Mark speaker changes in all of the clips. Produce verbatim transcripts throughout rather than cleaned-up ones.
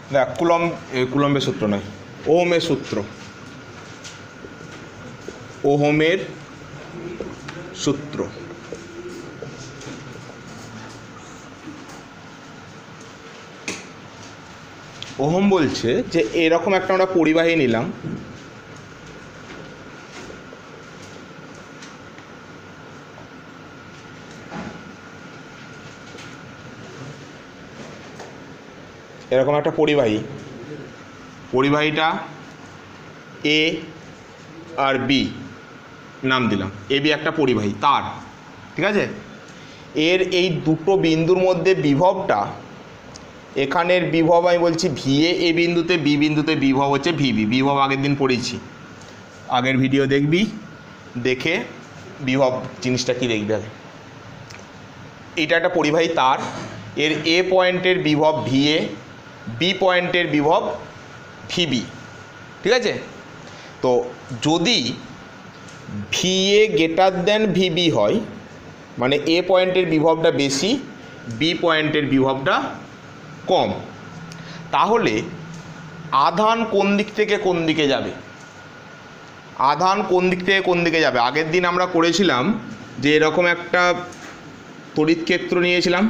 Speaker 1: দেখ কুলম কুলম্বের সূত্র নয়, ওহমের সূত্র, ওহমের সূত্র। ওহম বলছে যে এরকম একটা আমরা পরিবাহী নিলাম, এরকম একটা পরিবাহী, পরিবাহীটা এ আর বি নাম দিলাম, এ বি একটা পরিবাহী তার, ঠিক আছে। এর এই দুটো বিন্দুর মধ্যে বিভবটা, এখানের বিভব আমি বলছি ভি এ, এ বিন্দুতে, বি বিন্দুতে বিভব হচ্ছে ভিবি। বিভব আগের দিন পড়েছি, আগের ভিডিও দেখবি, দেখে বিভব জিনিসটা কি দেখবি আগে। এটা একটা পরিবাহী তার, এর এ পয়েন্টের বিভব ভি এ, বি পয়েন্টের বিভব ভিবি, ঠিক আছে। তো যদি V A greater than V B হয়, মানে এ পয়েন্টের বিভবটা বেশি, বি পয়েন্টের বিভবটা কম, তাহলে আধান কোন দিক থেকে কোন দিকে যাবে? আধান কোন দিক থেকে কোন দিকে যাবে? আগের দিন আমরা করেছিলাম যে এরকম একটা তড়িৎ ক্ষেত্র নিয়েছিলাম,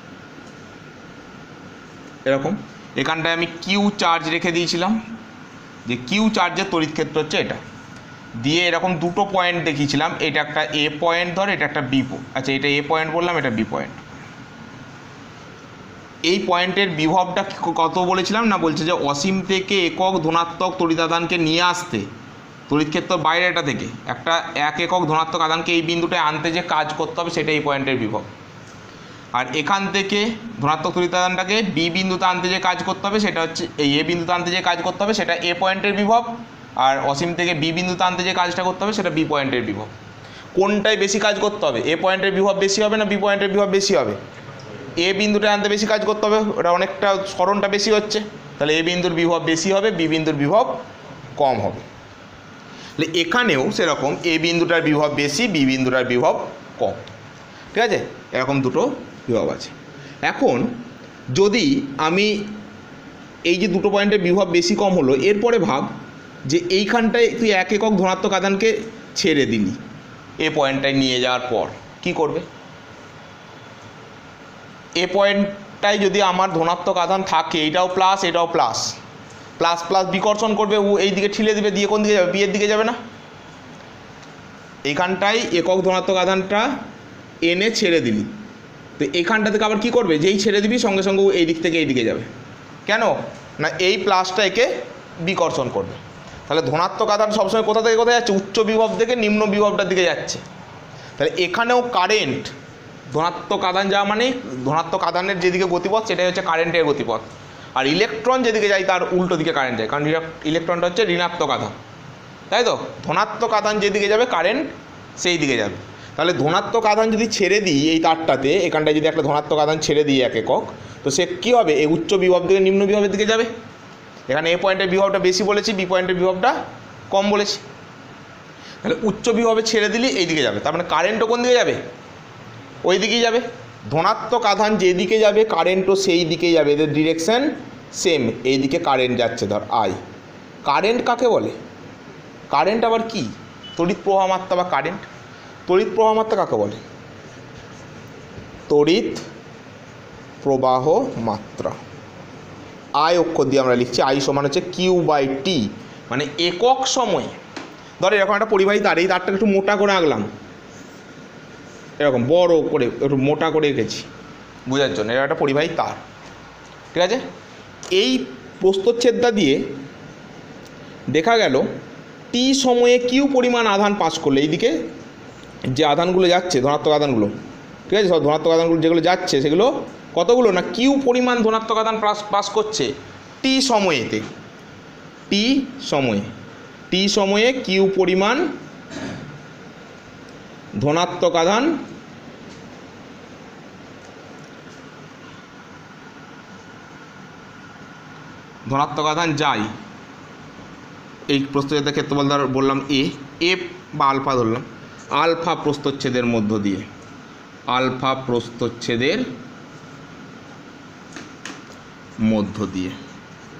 Speaker 1: এরকম এখানটায় আমি কিউ চার্জ রেখে দিয়েছিলাম, যে কিউ চার্জের তড়িৎ ক্ষেত্র হচ্ছে এটা, দিয়ে এরকম দুটো পয়েন্ট দেখিয়েছিলাম, এটা একটা এ পয়েন্ট ধর, এটা একটা বি, আচ্ছা এটা এ পয়েন্ট বললাম, এটা বি পয়েন্ট। এই পয়েন্টের বিভবটা কত বলেছিলাম না, বলছে যে অসীম থেকে একক ধনাত্মক তড়িতাদানকে নিয়ে আসতে, তড়িৎক্ষেত্র বাইরে এটা থেকে একটা এক একক ধনাত্মক আধানকে এই বিন্দুটায় আনতে যে কাজ করতে হবে সেটা এই পয়েন্টের বিভব, আর এখান থেকে ধনাত্মক তড়িতাদানটাকে বি বিন্দুতে আনতে যে কাজ করতে হবে সেটা হচ্ছে এই এ বিন্দুতে আনতে যে কাজ করতে হবে সেটা এ পয়েন্টের বিভব, আর অসীম থেকে বি বিন্দুতে আনতে যে কাজটা করতে হবে সেটা বি পয়েন্টের বিভব। কোনটায় বেশি কাজ করতে হবে? এ পয়েন্টের বিভব বেশি হবে না বি পয়েন্টের বিভব বেশি হবে? এ বিন্দুটা আনতে বেশি কাজ করতে হবে, ওটা অনেকটা সরণটা বেশি হচ্ছে, তাহলে এ বিন্দুর বিভব বেশি হবে, বি বিন্দুর বিভব কম হবে। তাহলে এখানেও সেরকম এ বিন্দুটার বিভব বেশি, বি বিন্দুটার বিভব কম, ঠিক আছে। এরকম দুটো বিভব আছে। এখন যদি আমি এই যে দুটো পয়েন্টের বিভব বেশি কম হলো, এরপরে ভাব যে এইখানটায় তুই এক একক ধনাত্মক আধানকে ছেড়ে দিলি, এ পয়েন্টটায় নিয়ে যাওয়ার পর কি করবে? এ পয়েন্টটায় যদি আমার ধনাত্মক আধান থাকে, এটাও প্লাস এটাও প্লাস, প্লাস প্লাস বিকর্ষণ করবে, ও এই দিকে ঠেলে দেবে, দিয়ে কোন দিকে যাবে? বি এর দিকে যাবে না? এইখানটায় একক ধনাত্মক আধানটা এনে ছেড়ে দিলি, তো এইখানটা থেকে আবার কী করবে? যেই ছেড়ে দিবি সঙ্গে সঙ্গে ও এই দিক থেকে এই দিকে যাবে, কেন না এই প্লাসটা একে বিকর্ষণ করবে। তাহলে ধনাত্মক আধান সবসময় কোথা থেকে কোথায় যাচ্ছে? উচ্চ বিভব থেকে নিম্ন বিভবটার দিকে যাচ্ছে। তাহলে এখানেও কারেন্ট, ধনাত্মক আধান যাওয়া মানে ধনাত্মক আধানের যেদিকে গতিপথ সেটাই হচ্ছে কারেন্টের গতিপথ, আর ইলেকট্রন যেদিকে যায় তার উল্টো দিকে কারেন্ট যায়, কারণ ইলেকট্রনটা হচ্ছে ঋণাত্মক আধান, তাই তো। ধনাত্মক আধান যেদিকে যাবে কারেন্ট সেই দিকে যাবে। তাহলে ধনাত্মক আধান যদি ছেড়ে দিই এই তারটাতে, এখানটায় যদি একটা ধনাত্মক আধান ছেড়ে দিই এক একক, তো সে কী হবে? এই উচ্চ বিভব থেকে নিম্ন বিভবের দিকে যাবে। এখানে এ পয়েন্টের বিভবটা বেশি বলেছি, বি পয়েন্টের বিভবটা কম বলেছি, তাহলে উচ্চ বিভবে ছেড়ে দিলে এই দিকে যাবে, তার মানে কারেন্টও কোন দিকে যাবে? ওই দিকেই যাবে। ধনাত্মক আধান যেদিকে যাবে কারেন্টও সেই দিকেই যাবে, এদের ডিরেকশন সেম। এই দিকে কারেন্ট যাচ্ছে ধর আই। কারেন্ট কাকে বলে? কারেন্ট আবার কি? তড়িৎ প্রবাহ মাত্রা বা কারেন্ট। তড়িৎ প্রবাহ মাত্রা কাকে বলে? তড়িৎ প্রবাহ মাত্রা। আই অক্ষর দিয়ে আমরা লিখছি, আই সমান হচ্ছে কিউ বাই টি, মানে একক সময়ে। ধর এরকম একটা পরিবাহী তার, এই তারটাকে একটু মোটা করে আঁকলাম, এরকম বড় করে একটু মোটা করে এঁকেছি বোঝার জন্য, এটা একটা পরিবাহী তার, ঠিক আছে। এই প্রস্থচ্ছেদটা দিয়ে দেখা গেল টি সময়ে কিউ পরিমাণ আধান পাস করলে, এইদিকে যে আধানগুলো যাচ্ছে ধনাত্মক আধানগুলো, ঠিক আছে, সব ধনাত্মক আধানগুলো যেগুলো যাচ্ছে সেগুলো কতগুলো না কিউ পরিমাণ ধনাত্মক আধান পাস পাস করছে টি সময়েতে। টি সময়ে টি সময়ে কিউ পরিমাণ ধনাত্মক আধান ধনাত্মক আধান যায়। এই প্রস্থচ্ছেদের ক্ষেত্রফল ধর বললাম এ, এ বা আলফা ধরলাম, আলফা প্রস্থচ্ছেদের মধ্য দিয়ে, আলফা প্রস্থচ্ছেদের মধ্য দিয়ে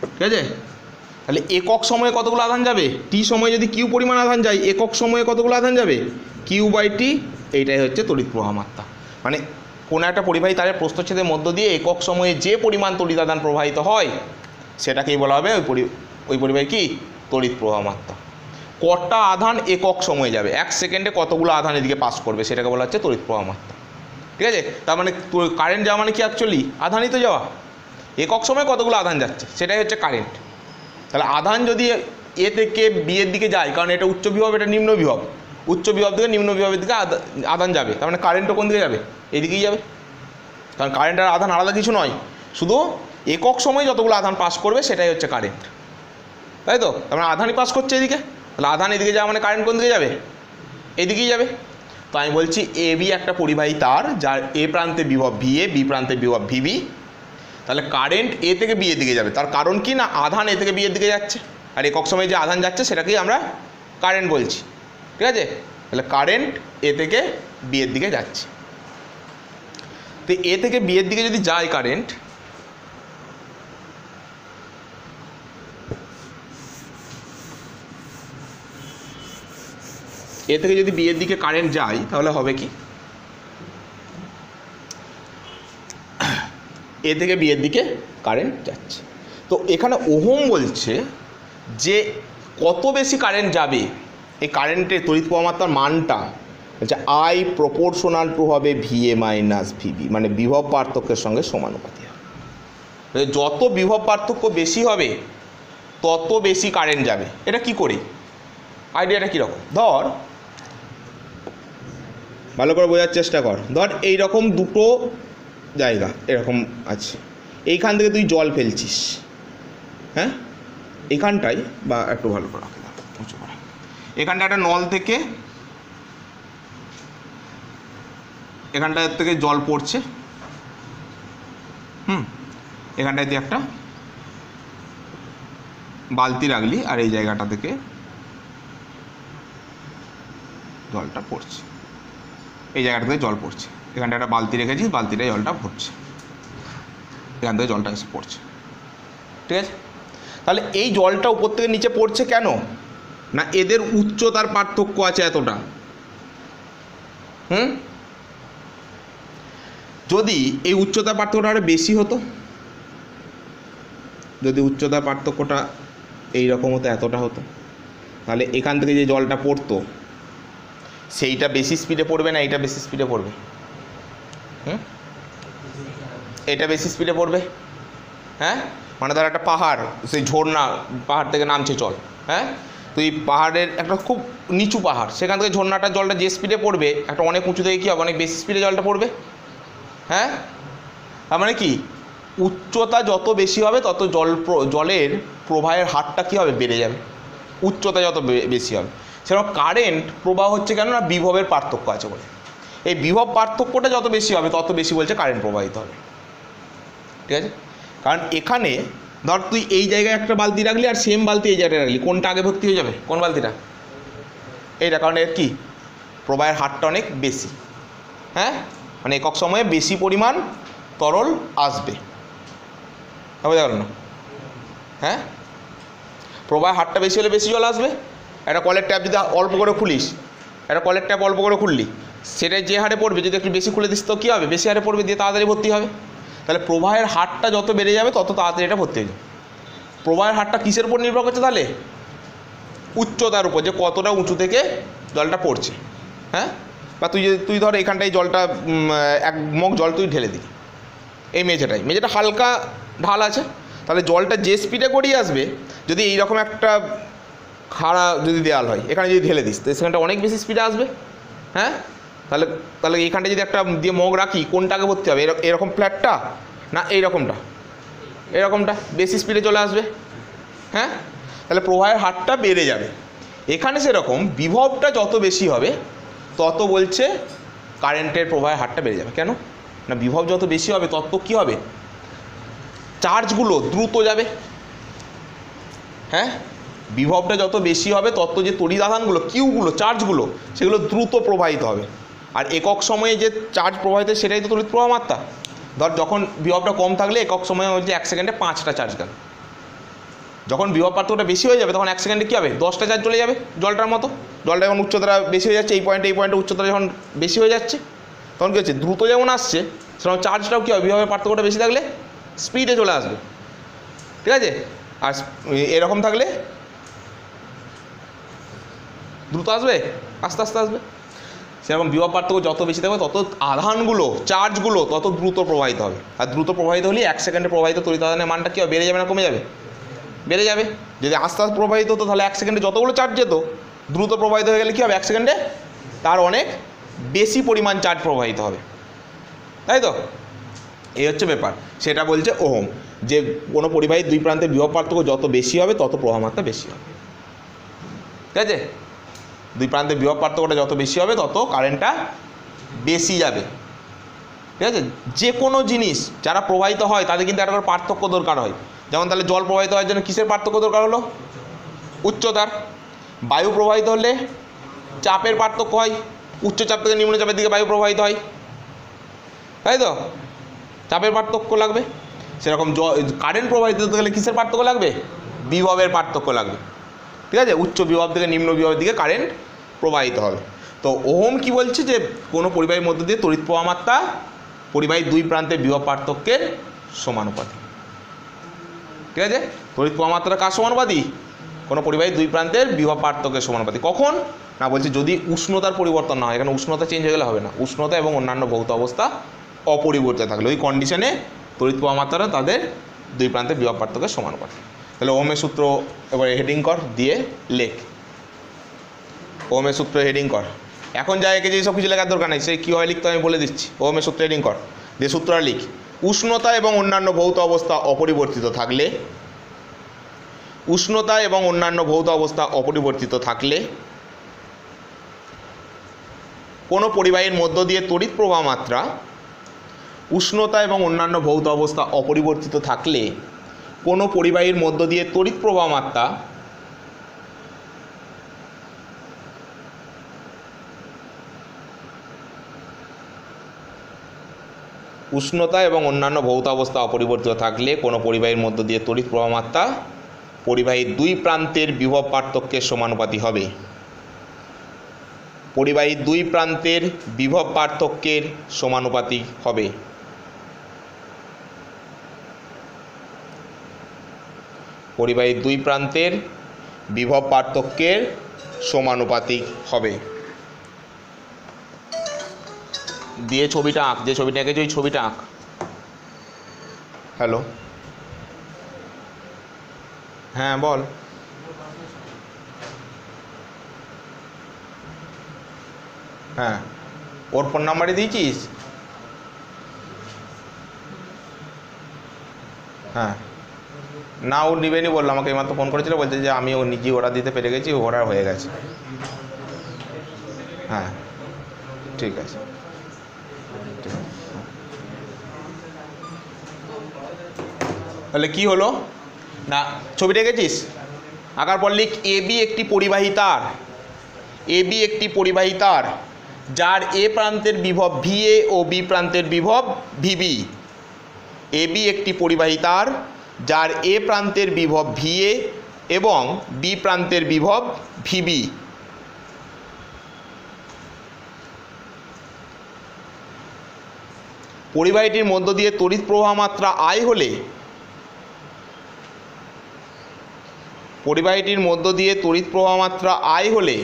Speaker 1: ঠিক আছে? তাহলে একক সময়ে কতগুলো আধান যাবে? টি সময়ে যদি কিউ পরিমাণ আধান যায়, একক সময়ে কতগুলো আধান যাবে? Q by T. এইটাই হচ্ছে তড়িৎ প্রবাহ মাত্রা। মানে কোনো একটা পরিবাহী তারের প্রস্থচ্ছেদের মধ্য দিয়ে একক সময়ে যে পরিমাণ তড়িৎ আধান প্রবাহিত হয় সেটাকেই বলা হবে ওই পরি ওই পরিবাহী কি? তড়িৎ প্রবাহ মাত্রা। কটা আধান একক সময়ে যাবে, এক সেকেন্ডে কতগুলো আধান এদিকে পাস করবে, সেটাকে বলা হচ্ছে তড়িৎ প্রবাহ মাত্রা। ঠিক আছে? তার মানে কারেন্ট যাওয়া মানে কি অ্যাকচুয়ালি আধানই তো যাওয়া। একক সময়ে কতগুলো আধান যাচ্ছে সেটাই হচ্ছে কারেন্ট। তাহলে আধান যদি এ থেকে বি এর দিকে যায়, কারণ এটা উচ্চ বিভব, এটা নিম্ন বিভব, উচ্চ বিভব থেকে নিম্ন বিভবের দিকে আধান যাবে, তার মানে কারেন্টও কোন দিকে যাবে? এদিকেই যাবে। কারণ কারেন্ট আর আধান আলাদা কিছু নয়, শুধু একক সময়ে যতগুলো আধান পাস করবে সেটাই হচ্ছে কারেন্ট, তাই তো? তার মানে আধানই পাস করছে এদিকে, তাহলে আধান এদিকে যাওয়া মানে কারেন্ট কোন দিকে যাবে? এদিকেই যাবে। তো আমি বলছি এ বি একটা পরিবাহী তার, যার এ প্রান্তে বিভব ভি এ, বি প্রান্তে বিভব ভিবি। তাহলে কারেন্ট এ থেকে বি এর দিকে যাবে, তার কারণ কি না আধান এ থেকে বি এর দিকে যাচ্ছে, আর একক সময়ে যে আধান যাচ্ছে সেটাকেই আমরা কারেন্ট বলছি। ঠিক আছে? তাহলে কারেন্ট এ থেকে বি এর দিকে যাচ্ছে। তো এ থেকে বি এর দিকে যদি যায় কারেন্ট, এ থেকে যদি বি এর দিকে কারেন্ট যায় তাহলে হবে কি? এ থেকে বি এর দিকে কারেন্ট যাচ্ছে। তো এখানে ওহম বলছে যে কত বেশি কারেন্ট যাবে, এই কারেন্টের তড়িৎ প্রবাহ মাত্রার মানটা হচ্ছে আই প্রপোর্শনাল টু হবে ভি এ মাইনাস ভিবি, মানে বিভব পার্থক্যের সঙ্গে সমানুপাতি হবে। যত বিভব পার্থক্য বেশি হবে তত বেশি কারেন্ট যাবে। এটা কি করি? আইডিয়াটা কীরকম? ধর, ভালো করে বোঝার চেষ্টা কর। ধর এইরকম দুটো জায়গা এরকম আছে, এইখান থেকে তুই জল ফেলছিস, হ্যাঁ, এখানটায়, বা একটু ভালো করে রাখে উঁচু করে, এখানটা একটা নল থেকে এখানটা থেকে জল পড়ছে, হুম, এখানটায় তুই একটা বালতি রাখলি, আর এই জায়গাটা থেকে জলটা পড়ছে, এই জায়গাটা থেকে জল পড়ছে, এখানটা একটা বালতি রেখেছিস, বালতিটায় জলটা পড়ছে, এখান থেকে জলটা এসে পড়ছে। ঠিক আছে? তাহলে এই জলটা উপর থেকে নিচে পড়ছে কেন? না এদের উচ্চতার পার্থক্য আছে এতটা। হুম, যদি এই উচ্চতার পার্থক্যটা আরো বেশি হতো, যদি উচ্চতার পার্থক্যটা এইরকম হতো, এতটা হতো, তাহলে এখান থেকে যে জলটা পড়তো সেইটা বেশি স্পিডে পড়বে না এইটা বেশি স্পিডে পড়বে? হুম, এটা বেশি স্পিডে পড়বে। হ্যাঁ, মানে ধর একটা পাহাড়, সেই ঝর্ণা, পাহাড় থেকে নামছে জল, হ্যাঁ, তো এই পাহাড়ের একটা খুব নিচু পাহাড়, সেখান থেকে ঝর্ণাটার জলটা যে স্পিডে পড়বে, একটা অনেক উঁচু থেকে কী হবে, অনেক বেশি স্পিডে জলটা পড়বে। হ্যাঁ, তার মানে কি উচ্চতা যত বেশি হবে তত জল জলের প্রবাহের হারটা কী হবে? বেড়ে যাবে। উচ্চতা যত বেশি হবে, সেরকম কারেন্ট প্রবাহ হচ্ছে কেন না বিভবের পার্থক্য আছে বলে। এই বিভব পার্থক্যটা যত বেশি হবে তত বেশি বলছে কারেন্ট প্রবাহিত হবে। ঠিক আছে? কারণ এখানে ধর তুই এই জায়গায় একটা বালতি রাখলি আর সেম বালতি এই জায়গায় রাখলি, কোনটা আগে ভর্তি হয়ে যাবে? কোন বালতিটা? এইটা, কারণ এর কি প্রবাহের হারটা অনেক বেশি। হ্যাঁ, মানে একক সময়ে বেশি পরিমাণ তরল আসবে, বুঝতে পারল না? হ্যাঁ, প্রবাহের হারটা বেশি হলে বেশি জল আসবে। একটা কলের ট্যাপ যদি অল্প করে খুলিস, একটা কলের ট্যাপ অল্প করে খুললি, সেটাই যে হারে পড়বে, যদি একটু বেশি খুলে দিস তো কী হবে? বেশি হারে পড়বে, দিয়ে তাড়াতাড়ি ভর্তি হবে। তাহলে প্রবাহের হারটা যত বেড়ে যাবে তত তাড়াতাড়ি এটা ভর্তি হয়ে যাবে। প্রবাহের হারটা কিসের উপর নির্ভর করছে তাহলে? উচ্চতার উপর, যে কতটা উঁচু থেকে জলটা পড়ছে। হ্যাঁ, বা তুই যদি তুই ধর এখানটায় জলটা এক মগ জল তুই ঢেলে দিলি এই মেঝেটাই, মেঝেটা হালকা ঢাল আছে, তাহলে জলটা যে স্পিডে গড়িয়ে আসবে, যদি এইরকম একটা খাড়া যদি দেওয়াল হয়, এখানে যদি ঢেলে দিস তো সেখানটা অনেক বেশি স্পিডে আসবে। হ্যাঁ, তাহলে তাহলে এইখানটা যদি একটা দিয়ে মগ রাখি, কোনটাকে ভর্তি হবে? এরকম ফ্ল্যাটটা না এইরকমটা? এরকমটা বেশি স্পিডে চলে আসবে। হ্যাঁ, তাহলে প্রবাহের হারটা বেড়ে যাবে। এখানে সেরকম বিভবটা যত বেশি হবে তত বলছে কারেন্টের প্রবাহের হারটা বেড়ে যাবে। কেন না বিভব যত বেশি হবে তত কী হবে? চার্জগুলো দ্রুত যাবে। হ্যাঁ, বিভবটা যত বেশি হবে তত যে তড়িৎ আধানগুলো, কিউগুলো, চার্জগুলো, সেগুলো দ্রুত প্রবাহিত হবে। আর একক সময়ে যে চার্জ প্রবাহিত সেটাই তো তড়িৎ প্রবাহ মাত্রা। ধর যখন বিভবটা কম থাকলে একক সময়ে হচ্ছে এক সেকেন্ডে পাঁচটা চার্জ গেল, যখন বিভব পার্থক্যটা বেশি হয়ে যাবে তখন এক সেকেন্ডে কী হবে, দশটা চার্জ চলে যাবে জলটার মতো। জলটা যখন উচ্চতাটা বেশি হয়ে যাচ্ছে, এই পয়েন্টে এই পয়েন্টে উচ্চতা যখন বেশি হয়ে যাচ্ছে তখন কী হচ্ছে, দ্রুত যেমন আসছে সেরকম চার্জটাও কী হবে, বিভবের পার্থক্যটা বেশি থাকলে স্পিডে চলে আসবে, ঠিক আছে। আর এরকম থাকলে দ্রুত আসবে, আস্তে আস্তে আসবে। সেরকম বিভব পার্থক্য যত বেশি থাকবে তত আধানগুলো, চার্জগুলো তত দ্রুত প্রবাহিত হবে। আর দ্রুত প্রবাহিত হলে এক সেকেন্ডে প্রবাহিত তড়িৎ আধানের মানটা কী হবে, বেড়ে যাবে না কমে যাবে, বেড়ে যাবে। যদি আস্তে আস্তে প্রবাহিত হতো তাহলে এক সেকেন্ডে যতগুলো চার্জ যেত, দ্রুত প্রবাহিত হয়ে গেলে কী হবে, এক সেকেন্ডে তার অনেক বেশি পরিমাণ চার্জ প্রবাহিত হবে, তাই তো। এই হচ্ছে ব্যাপার, সেটা বলছে ওহম, যে কোনো পরিবাহীর দুই প্রান্তের বিভব পার্থক্য যত বেশি হবে তত প্রবাহ মাত্রা বেশি হবে, ঠিক আছে। দুই প্রান্তের বিভব পার্থক্যটা যত বেশি হবে তত কারেন্টটা বেশি যাবে, ঠিক আছে। যে কোনো জিনিস যারা প্রবাহিত হয় তাদের কিন্তু একটা করে পার্থক্য দরকার হয়। যেমন তাহলে জল প্রবাহিত হওয়ার জন্য কিসের পার্থক্য দরকার হলো, উচ্চতার। বায়ু প্রবাহিত হলে চাপের পার্থক্য হয়, উচ্চ চাপ থেকে নিম্ন চাপের দিকে বায়ু প্রবাহিত হয়, তাই তো, চাপের পার্থক্য লাগবে। সেরকম কারেন্ট প্রবাহিত হতে গেলে কিসের পার্থক্য লাগবে, বিভবের পার্থক্য লাগবে, ঠিক আছে। উচ্চ বিভব থেকে নিম্ন বিভবের দিকে কারেন্ট প্রবাহিত হবে। তো ওহম কি বলছে, যে কোনো পরিবাহীর মধ্যে দিয়ে তড়িৎ প্রবাহ মাত্রা পরিবাহীর দুই প্রান্তের বিভব পার্থক্যের সমানুপাতিক, ঠিক আছে। তড়িৎ প্রবাহ মাত্রা কার সমানুপাতিক, কোনো পরিবাহীর দুই প্রান্তের বিভব পার্থক্যের সমানুপাতিক। কখন না, বলছে যদি উষ্ণতার পরিবর্তন না হয়। এখানে উষ্ণতা চেঞ্জ হয়ে গেলে হবে না, উষ্ণতা এবং অন্যান্য ভৌত অবস্থা অপরিবর্তিত থাকলে ওই কন্ডিশনে তড়িৎ প্রবাহ মাত্রা তাদের দুই প্রান্তের বিভব পার্থক্যের সমানুপাতিক। তাহলে ওহমের সূত্র এবার হেডিং কর, দিয়ে লেখ। ওহমের সূত্র হেডিং কর। এখন যা একে যে সব কিছু লেখার দরকার নেই, সে কীভাবে লিখতে আমি বলে দিচ্ছি। ওহমের সূত্র হেডিং কর, দিয়ে সূত্রটা লিখ। উষ্ণতা এবং অন্যান্য ভৌত অবস্থা অপরিবর্তিত থাকলে উষ্ণতা এবং অন্যান্য ভৌত অবস্থা অপরিবর্তিত থাকলে কোনো পরিবাহীর মধ্য দিয়ে তড়িৎ প্রবাহ মাত্রা উষ্ণতা এবং অন্যান্য ভৌত অবস্থা অপরিবর্তিত থাকলে কোনো পরিবাহীর মধ্য দিয়ে তড়িৎ প্রবাহ মাত্রা উষ্ণতা এবং অন্যান্য ভৌত অবস্থা অপরিবর্তিত থাকলে কোনো পরিবাহীর মধ্য দিয়ে তড়িৎ প্রবাহ মাত্রা পরিবাহীর দুই প্রান্তের বিভব পার্থক্যের সমানুপাতিক হবে। পরিবাহীর দুই প্রান্তের বিভব পার্থক্যের সমানুপাতিক হবে। পরিবাহীর দুই প্রান্তের বিভব পার্থক্যের সমানুপাতিক হবে। দিয়ে ছবিটা আঁক, যে ছবিটা এঁকেছে ওই ছবিটা আঁক। হ্যালো, হ্যাঁ বল। হ্যাঁ, ওর ফোন নাম্বারই দিয়েছিস? হ্যাঁ, না ও নিবেনি বললো, আমাকে এইমাত্র ফোন করেছিল, বলছে যে আমি ও নিজেই অর্ডার দিতে পেরে গেছি, অর্ডার হয়ে গেছে। হ্যাঁ ঠিক আছে, তাহলে কি হলো না, ছবিটা এঁকেছিস? আঁকার পর লিখ এ বি একটি পরিবাহী তার, এ বি একটি পরিবাহী তার যার এ প্রান্তের বিভব ভি এ ও বি প্রান্তের বিভব ভিবি। এ বি একটি পরিবাহী তার যার এ প্রান্তের বিভব ভি এ এবং বি প্রান্তের বিভব ভিবি। পরিবাহীটির মধ্য দিয়ে তড়িৎ প্রবাহ মাত্রা আই হলে পরিবাহীটির মধ্য দিয়ে তড়িৎ প্রবাহ মাত্রা আই হলে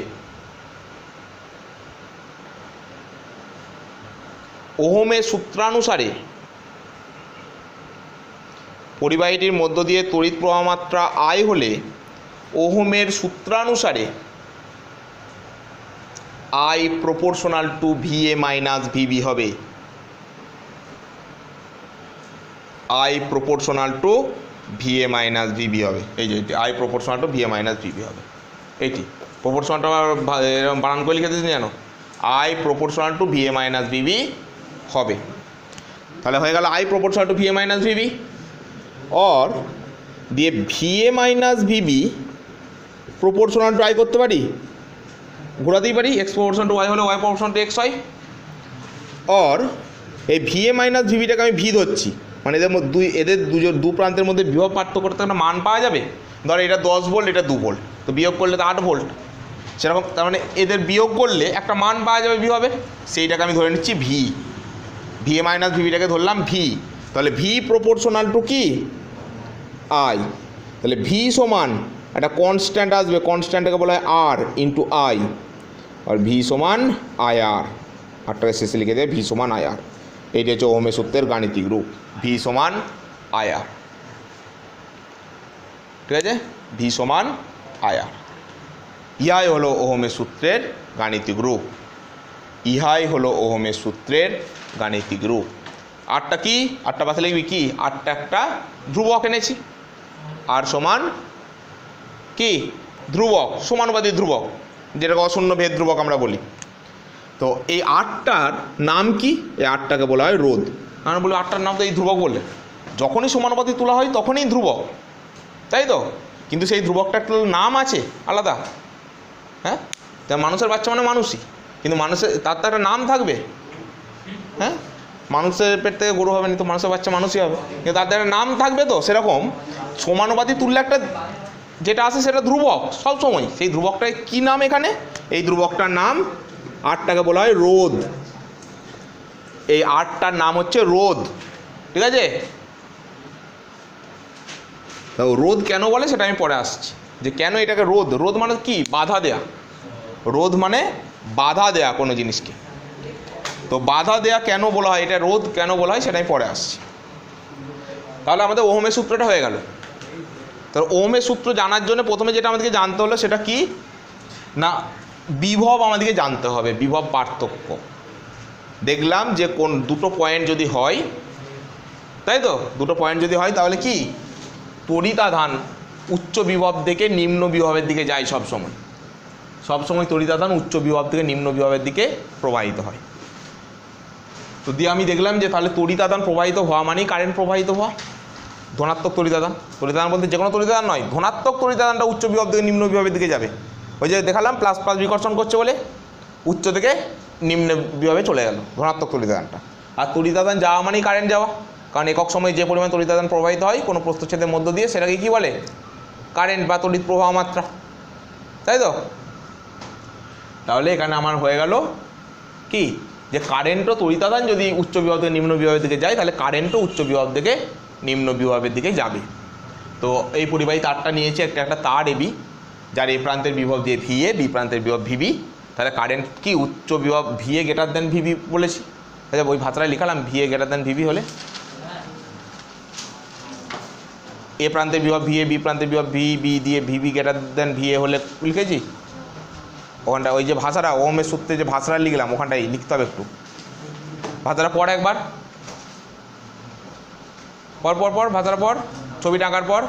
Speaker 1: ওহমের সূত্রানুসারে পরিবাহীটির মধ্য দিয়ে তড়িৎ প্রবাহ মাত্রা আই হলে ওহমের সূত্রানুসারে I proportional to V A minus V B হবে। I proportional to V A minus V B হবে। এই যে এটি I proportional to V A minus V B হবে। এইটি প্রপোর্শনালটা এরকম বানান করে লিখে দিয়েছি জানো, I proportional to V A minus V B হবে। তাহলে হয়ে গেল I proportional to V A minus V B, or দিয়ে V A minus V B proportional to I করতে পারি, ঘোরাতেই পারি, এক্স প্রপোর্শনাল টু ওয়াই হলে ওয়াই প্রপোর্শনাল টু এক্স হয়। অর এই ভি এ মাইনাস ভিবিটাকে আমি ভি ধরছি, মানে মানে এদের মধ্যে দুই এদের দুজন দু প্রান্তের মধ্যে বিভব পার্থক্য করতে একটা মান পাওয়া যাবে। ধর এটা দশ ভোল্ট, এটা দু ভোল্ট, তো বিয়োগ করলে তো আট ভোল্ট, সেরকম তার মানে এদের বিয়োগ করলে একটা মান পাওয়া যাবে বিভবের, সেইটাকে আমি ধরে নিচ্ছি ভি। ভি এ মাইনাস ভিভিটাকে ধরলাম ভি, তাহলে ভি প্রপোর্শনাল টু কি আই, তাহলে ভি সমান একটা কনস্ট্যান্ট আসবে, কনস্ট্যান্টটাকে বলা হয় আর ইন্টু আই, আর ভি সমান আই আর, আটটাকে শেষে লিখে দেয় ভি সমান আই আর। এইটা হচ্ছে ওহমের সূত্রের গাণিতিক রূপ, ভি সমান আই আর। ঠিক আছে, ভি সমান আই আর, ইহাই হলো ওহমের সূত্রের গাণিতিক রূপ, ইহাই হলো ওহমের সূত্রের গাণিতিক রূপ। আটটা কি, আটটা পাশে লিখবি কি, আটটা একটা ধ্রুবক এনেছি, আর সমান কি ধ্রুবক, সমানুপাতিক ধ্রুবক, যেটাকে অশূন্য ভেদ ধ্রুবক আমরা বলি। তো এই আটটার নাম কি, এই আটটাকে বলা হয় রোধ। আমরা বলি আটটার নাম তো এই ধ্রুবক বললে, যখনই সমানুপাতিক তোলা হয় তখনই ধ্রুবক, তাই তো, কিন্তু সেই ধ্রুবকটা একটা নাম আছে আলাদা। হ্যাঁ, তা মানুষের বাচ্চা মানে মানুষই, কিন্তু মানুষের তার তো একটা নাম থাকবে। হ্যাঁ, মানুষের পেট থেকে গরু হবে না, তো মানুষের বাচ্চা মানুষই হবে, কিন্তু তাদের একটা নাম থাকবে। তো সেরকম সমানুপাতিক তুললে একটা যেটা আছে সেটা ধ্রুবক সবসময়, সেই ধ্রুবকটার কী নাম এখানে, এই ধ্রুবকটার নাম আটটাকে বলা হয় রোধ। এই আটটার নাম হচ্ছে রোধ। ঠিক আছে, তো রোধ কেন বলে সেটা আমি পরে আসছি, যে কেন এটাকে রোধ। রোধ মানে কি, বাধা দেয়া। রোধ মানে বাধা দেয়া কোনো জিনিসকে। তো বাধা দেয়া কেন বলা হয়, এটা রোধ কেন বলা হয় সেটা আমি পরে আসছি। তাহলে আমাদের ওহমের সূত্রটা হয়ে গেল। তাহলে ওহমের সূত্র জানার জন্য প্রথমে যেটা আমাদেরকে জানতে হলো সেটা কি না, বিভব আমাদেরকে জানতে হবে, বিভব পার্থক্য। দেখলাম যে কোন দুটো পয়েন্ট যদি হয়, তাই তো, দুটো পয়েন্ট যদি হয় তাহলে কি তড়িতাধান উচ্চ বিভব থেকে নিম্ন বিভবের দিকে যায় সবসময়। সবসময় তড়িতাধান উচ্চ বিভব থেকে নিম্ন বিভবের দিকে প্রবাহিত হয়। তো দিয়ে আমি দেখলাম যে তাহলে তড়িতাধান প্রবাহিত হওয়া মানেই কারেন্ট প্রবাহিত হওয়া, ধনাত্মক তড়িতাধান। তড়িতাধান বলতে যে কোনো তড়িতাধান নয়, ধনাত্মক তড়িতাধানটা উচ্চ বিভব থেকে নিম্ন বিভবের দিকে যাবে। ওই যে দেখালাম প্লাস প্লাস বিকর্ষণ করছে বলে উচ্চ থেকে নিম্ন বিভবে চলে গেল ধনাত্মক তড়িতাধানটা। আর তড়িতাধান যাওয়া মানেই কারেন্ট যাওয়া, কারণ একক সময়ে যে পরিমাণ তড়িতাধান প্রবাহিত হয় কোনো প্রস্থচ্ছেদের মধ্য দিয়ে সেটাকে কী বলে, কারেন্ট বা তড়িৎ প্রবাহ মাত্রা, তাই তো। তাহলে এখানে আমার হয়ে গেল কি, যে কারেন্টও তড়িতাধান যদি উচ্চ বিভব থেকে নিম্ন বিভবের দিকে যায়, তাহলে কারেন্টও উচ্চ বিভব থেকে নিম্ন বিভবের দিকে যাবে। তো এই পরিবাহী তারটা নিয়েছে একটা একটা তার এবি, যার এ প্রান্তের বিভব দিয়ে ভি এ, বি প্রান্তের বিভব ভিবি। তাহলে কারেন্ট কি উচ্চ বিভব V A greater than V B বলেছি। আচ্ছা, ওই ভাষায় লিখালাম V A greater than V B হলে এ প্রান্তের বিভব ভি এ, বি প্রান্তের বিভব ভি বি দিয়ে V B greater than V A হলে লিখেছি। ওখানটা ওই যে ভাষাটা ওহমের সূত্রে যে ভাষাটা লিখলাম ওখানটাই লিখতে হবে একটু। ভাষাটা পড় একবার, পর পর পর ভাষাটা পর, ছবিটা আঁকার পর।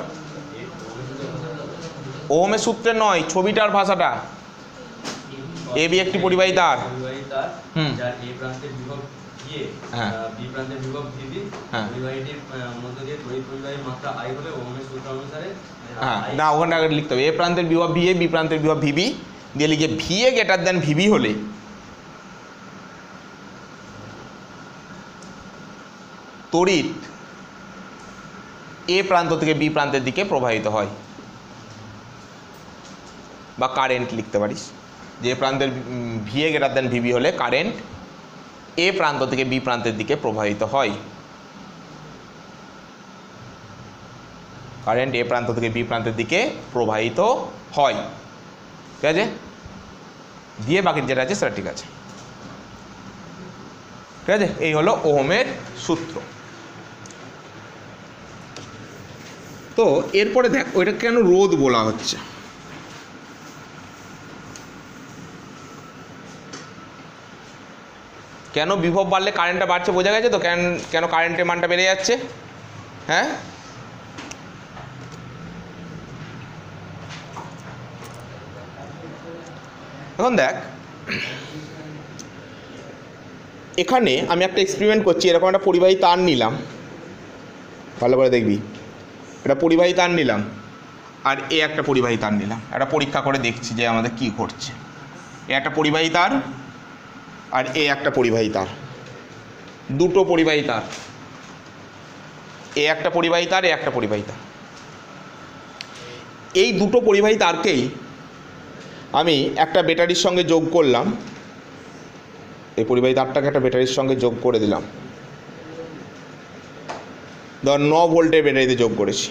Speaker 1: ওহমের সূত্রে নয়, ছবিটার ভাষাটা। এ বি একটি পরিবাহী তার, হুম,
Speaker 2: যার এ প্রান্তের বিভব ভি এ,
Speaker 1: হ্যাঁ,
Speaker 2: বি প্রান্তের বিভব ভিবি,
Speaker 1: হ্যাঁ,
Speaker 2: পরিবাহীটির মধ্য দিয়ে তড়িৎ পরিবাহীর মাত্রা আই হলে ওহমের সূত্র অনুসারে,
Speaker 1: হ্যাঁ, না ওখানটা আগে লিখতে হবে এ প্রান্তের বিভব ভি এ, বি প্রান্তের বিভব ভিবি দিয়ে লিখে V A greater than V B হলে তড়িৎ এ প্রান্ত থেকে বি প্রান্তের দিকে প্রবাহিত হয়, বা কারেন্ট লিখতে পারিস। যে প্রান্তের V A greater than V B হলে কারেন্ট এ প্রান্ত থেকে বি প্রান্তের দিকে প্রবাহিত হয়। কারেন্ট এ প্রান্ত থেকে বি প্রান্তের দিকে প্রবাহিত হয়। ঠিক আছে, দিয়ে বাকি যেটা আছে সেটা ঠিক আছে। ঠিক আছে, এই হলো ওহমের সূত্র। তো এরপরে দেখ ওইটা কেন রোধ বলা হচ্ছে। কেন বিভব বাড়লে কারেন্টটা বাড়ছে বোঝা গেছে তো, কেন কেন কারেন্টের মানটা বেড়ে যাচ্ছে। হ্যাঁ, এখন দেখ এখানে আমি একটা এক্সপেরিমেন্ট করছি। এরকম একটা পরিবাহী তার নিলাম, ভালো করে দেখবি, একটা পরিবাহী তার নিলাম আর এ একটা পরিবাহী তার নিলাম। একটা পরীক্ষা করে দেখছি যে আমাদের কি ঘটছে। এ একটা পরিবাহী তার আর এ একটা পরিবাহী তার, দুটো পরিবাহী তার। এ একটা পরিবাহী তার, এ একটা পরিবাহী তার। এই দুটো পরিবাহী তারকেই আমি একটা ব্যাটারির সঙ্গে যোগ করলাম, এই পরিবাহী তারটাকে একটা ব্যাটারির সঙ্গে যোগ করে দিলাম, ধর ন ভোল্টের ব্যাটারিতে যোগ করেছি,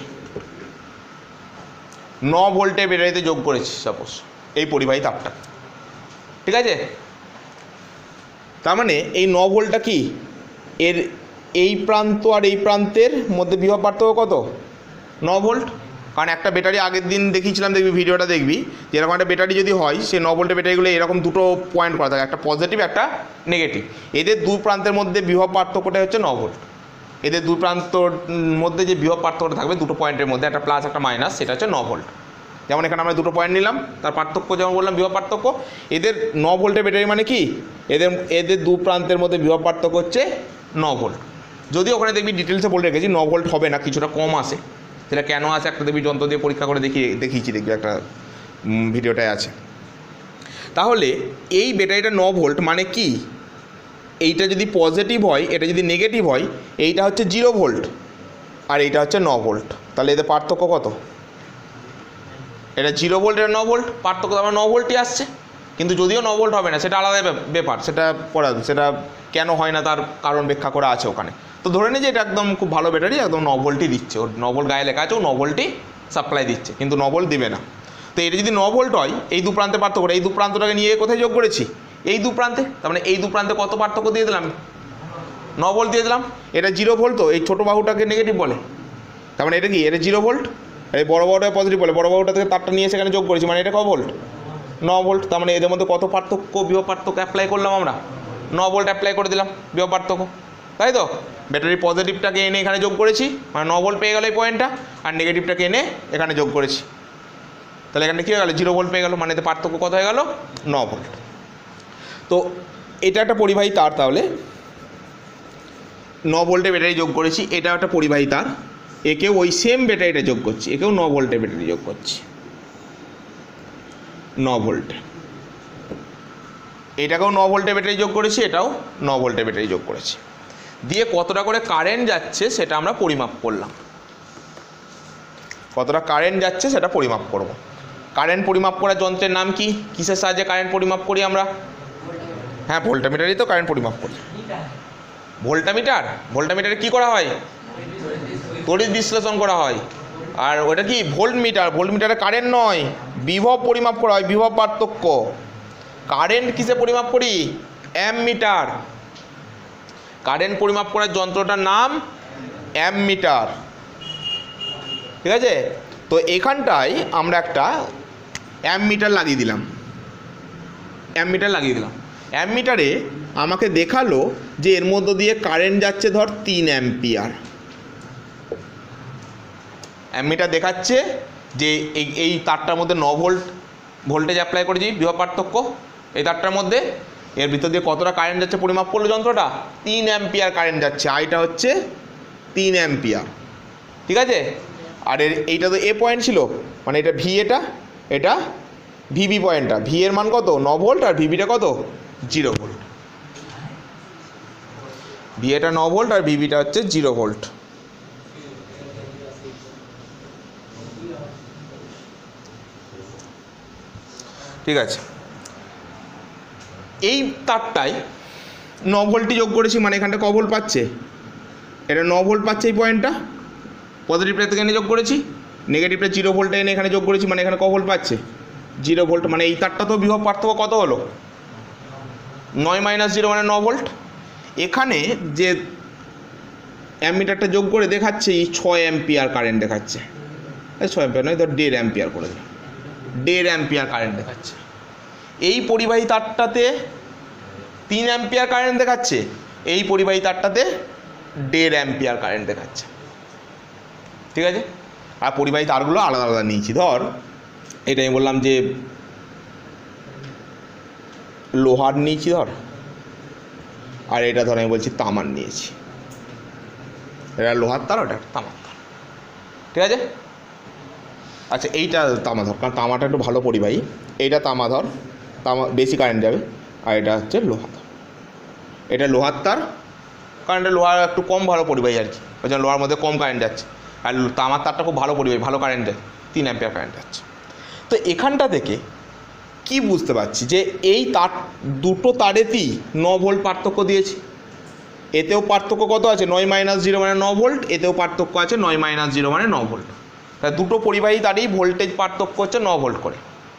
Speaker 1: ন ভোল্টের ব্যাটারিতে যোগ করেছি সাপোজ এই পরিবাহী তারটা, ঠিক আছে? তার মানে এই ন ভোল্টটা কি, এর এই প্রান্ত আর এই প্রান্তের মধ্যে বিভব পার্থক্য কত? ন ভোল্ট। কারণ একটা ব্যাটারি আগের দিন দেখিয়েছিলাম, দেখবি ভিডিওটা দেখবি, যেরকম একটা ব্যাটারি যদি হয়, সে ন ভোল্টের ব্যাটারিগুলো এরকম দুটো পয়েন্ট করা থাকে, একটা পজিটিভ একটা নেগেটিভ। এদের দুই প্রান্তের মধ্যে বিভব পার্থক্যটা হচ্ছে ন ভোল্ট। এদের দুই প্রান্তর মধ্যে যে বিভব পার্থক্যটা থাকবে দুটো পয়েন্টের মধ্যে, একটা প্লাস একটা মাইনাস, সেটা হচ্ছে ন ভোল্ট। যেমন এখানে আমরা দুটো পয়েন্ট নিলাম, তার পার্থক্য যেমন বললাম বিভব পার্থক্য। এদের ন ভোল্টের ব্যাটারি মানে কি, এদের এদের দু প্রান্তের মধ্যে বিভব পার্থক্য হচ্ছে ন ভোল্ট। যদিও ওখানে দেখবি ডিটেলসে বলে রেখেছি ন ভোল্ট হবে না, কিছুটা কম আসে। সেটা কেন আছে একটা দেখবি যন্ত্র দিয়ে পরীক্ষা করে দেখিয়ে দেখিয়েছি, দেখবি একটা ভিডিওটায় আছে। তাহলে এই ব্যাটারিটা ন ভোল্ট মানে কি, এইটা যদি পজিটিভ হয়, এটা যদি নেগেটিভ হয়, এইটা হচ্ছে জিরো ভোল্ট আর এইটা হচ্ছে ন ভোল্ট। তাহলে এদের পার্থক্য কত? এটা জিরো ভোল্ট, এটা ন ভোল্ট, পার্থক্য তো আমার ন ভোল্টই আসছে। কিন্তু যদিও ন ভোল্ট হবে না, সেটা আলাদা ব্যাপার, সেটা পড়া, সেটা কেন হয় না তার কারণ ব্যাখ্যা করা আছে ওখানে। তো ধরে নিই যে এটা একদম খুব ভালো ব্যাটারি, একদম ন ভোল্টই দিচ্ছে, ওর ন ভোল্ট গায়ে লেখা আছে, ও ন ভোল্টই সাপ্লাই দিচ্ছে, কিন্তু ন ভোল্ট দেবে না। তো এটা যদি ন ভোল্ট হয়, এই দু প্রান্তে পার্থক্য, এই দু প্রান্তটাকে নিয়ে কোথায় যোগ করেছি? এই দু প্রান্তে। তার মানে এই দু প্রান্তে কত পার্থক্য দিয়ে দিলাম? ন ভোল্ট দিয়ে দিলাম। এটা জিরো ভোল্ট, তো এই ছোটো বাহুটাকে নেগেটিভ বলে, তার মানে এটা কি, এটা জিরো ভোল্ট। এই বড় বাহুটা পজিটিভ বলে, বড় বাহুটা থেকে তারটা নিয়ে সেখানে যোগ করেছি, মানে এটা ক ভোল্ট? ন ভোল্ট। তার মানে এদের মধ্যে কত পার্থক্য, বিভব পার্থক্য অ্যাপ্লাই করলাম আমরা, ন ভোল্ট অ্যাপ্লাই করে দিলাম বিভব পার্থক্য, তাই তো? ব্যাটারি পজিটিভটাকে এনে এখানে যোগ করেছি, মানে ন ভোল্ট পেয়ে গেল এই পয়েন্টটা, আর নেগেটিভটাকে এনে এখানে যোগ করেছি, তাহলে এখানে কী হয়ে গেলো, জিরো ভোল্ট পেয়ে গেলো, মানে এতে পার্থক্য কত হয়ে গেল? ন ভোল্ট। তো এটা একটা পরিবাহী তার, তাহলে ন ভোল্টের ব্যাটারি যোগ করেছি, এটা একটা পরিবাহী তার, একেও ওই সেম ব্যাটারিটা যোগ করছি, একেও ন ভোল্টের ব্যাটারি যোগ করছি, ন ভোল্ট। এটাকেও ন ভোল্টের ব্যাটারি যোগ করেছি, এটাও ন ভোল্টের ব্যাটারি যোগ করেছি, দিয়ে কতটা করে কারেন্ট যাচ্ছে সেটা আমরা পরিমাপ করলাম। কতটা কারেন্ট যাচ্ছে সেটা পরিমাপ করব। কারেন্ট পরিমাপ করার যন্ত্রের নাম কি, কিসের সাহায্যে কারেন্ট পরিমাপ করি আমরা? হ্যাঁ, ভোল্টামিটারই তো কারেন্ট পরিমাপ করি। ভোল্টামিটার, ভোল্টামিটারে কি করা হয়? তড়িৎ বিশ্লেষণ করা হয়। আর ওটা কি ভোল্ট মিটার, ভোল্ট মিটারে কারেন্ট নয়, বিভব পরিমাপ করা হয়, বিভব পার্থক্য। কারেন্ট কিসে পরিমাপ করি? অ্যামমিটার। কারেন্ট পরিমাপ করার যন্ত্রটার নাম অ্যামমিটার, ঠিক আছে? তো এখানটায় আমরা একটা অ্যামমিটার লাগিয়ে দিলাম, অ্যামমিটার লাগিয়ে দিলাম। অ্যামমিটারে আমাকে দেখালো যে এর মধ্য দিয়ে কারেন্ট যাচ্ছে ধর তিন অ্যাম্পিয়ার। অ্যামমিটার দেখাচ্ছে যে এই এই তারটার মধ্যে ন ভোল্ট ভোল্টেজ অ্যাপ্লাই করেছি, বিভব পার্থক্য এই তারটার মধ্যে, এর ভিতর দিয়ে কতটা কারেন্ট যাচ্ছে পরিমাপ করলো যন্ত্রটা, তিন অ্যাম্পিয়ার কারেন্ট যাচ্ছে, আইটা হচ্ছে তিন অ্যাম্পিয়ার, ঠিক আছে? আর এর এইটা তো এ পয়েন্ট ছিল, মানে এটা ভি, এটা এটা ভিবি পয়েন্টটা, ভি এর মান কত? ন ভোল্ট, আর ভিবিটা কত? Zero volt. ভি এটা ন ভোল্ট আর ভিবিটা হচ্ছে জিরো ভোল্ট। ঠিক আছে, এই তারটায় ন ভোল্টই যোগ করেছি, মানে এখানটা ক ভোল্ট পাচ্ছে? এটা ন ভোল্ট পাচ্ছে এই পয়েন্টটা, পজিটিভটা থেকে এনে যোগ করেছি, নেগেটিভটা জিরো ভোল্টে এনে এখানে যোগ করেছি, মানে এখানে ক ভোল্ট পাচ্ছে? Zero volt. মানে এই তারটা তো বিভব পার্থক্য কত হলো? নয় মাইনাস জিরো মানে ন ভোল্ট। এখানে যে অ্যামমিটারটা যোগ করে দেখাচ্ছে এই ছয় অ্যাম্পিয়ার কারেন্ট দেখাচ্ছে, ছয় অ্যাম্পিয়ার নয়, ধর দেড় অ্যাম্পিয়ার করে দিলাম, দেড় অ্যাম্পিয়ার কারেন্ট দেখাচ্ছে। এই পরিবাহী তারটাতে তিন অ্যাম্পিয়ার কারেন্ট দেখাচ্ছে, এই পরিবাহী তারটাতে দেড় অ্যাম্পিয়ার কারেন্ট দেখাচ্ছে, ঠিক আছে? আর পরিবাহী তারগুলো আলাদা আলাদা নিয়েছি। ধর এটা আমি বললাম যে লোহার নিয়েছি ধর, আর এটা ধর আমি বলছি তামার নিয়েছি, এটা লোহার তার, ওটা তামার তার, ঠিক আছে? আচ্ছা, এইটা তামা ধর, কারণ তামাটা একটু ভালো পরিবাহী, এইটা তামা ধর, তামা বেশি কারেন্ট যাবে, আর এটা হচ্ছে লোহা তার, এটা লোহার তার, কারণ এটা লোহার একটু কম ভালো পরিবাহী আর কি। ওই জন্য লোহার মধ্যে কম কারেন্ট যাচ্ছে, আর তামার তারটা খুব ভালো পরিবাহী, ভালো কারেন্ট যায়, তিন অ্যাম্পিয়ার কারেন্ট যাচ্ছে। তো এখানটা থেকে কি বুঝতে পারছি যে এই তার দুটো তারেতেই ন ভোল্ট পার্থক্য দিয়েছি। এতেও পার্থক্য কত আছে, নয় মাইনাস জিরো মানে ন ভোল্ট, এতেও পার্থক্য আছে নয় মাইনাস জিরো মানে ন ভোল্ট। তাই দুটো পরিবাহী তারই ভোল্টেজ পার্থক্য হচ্ছে ন ভোল্ট করে।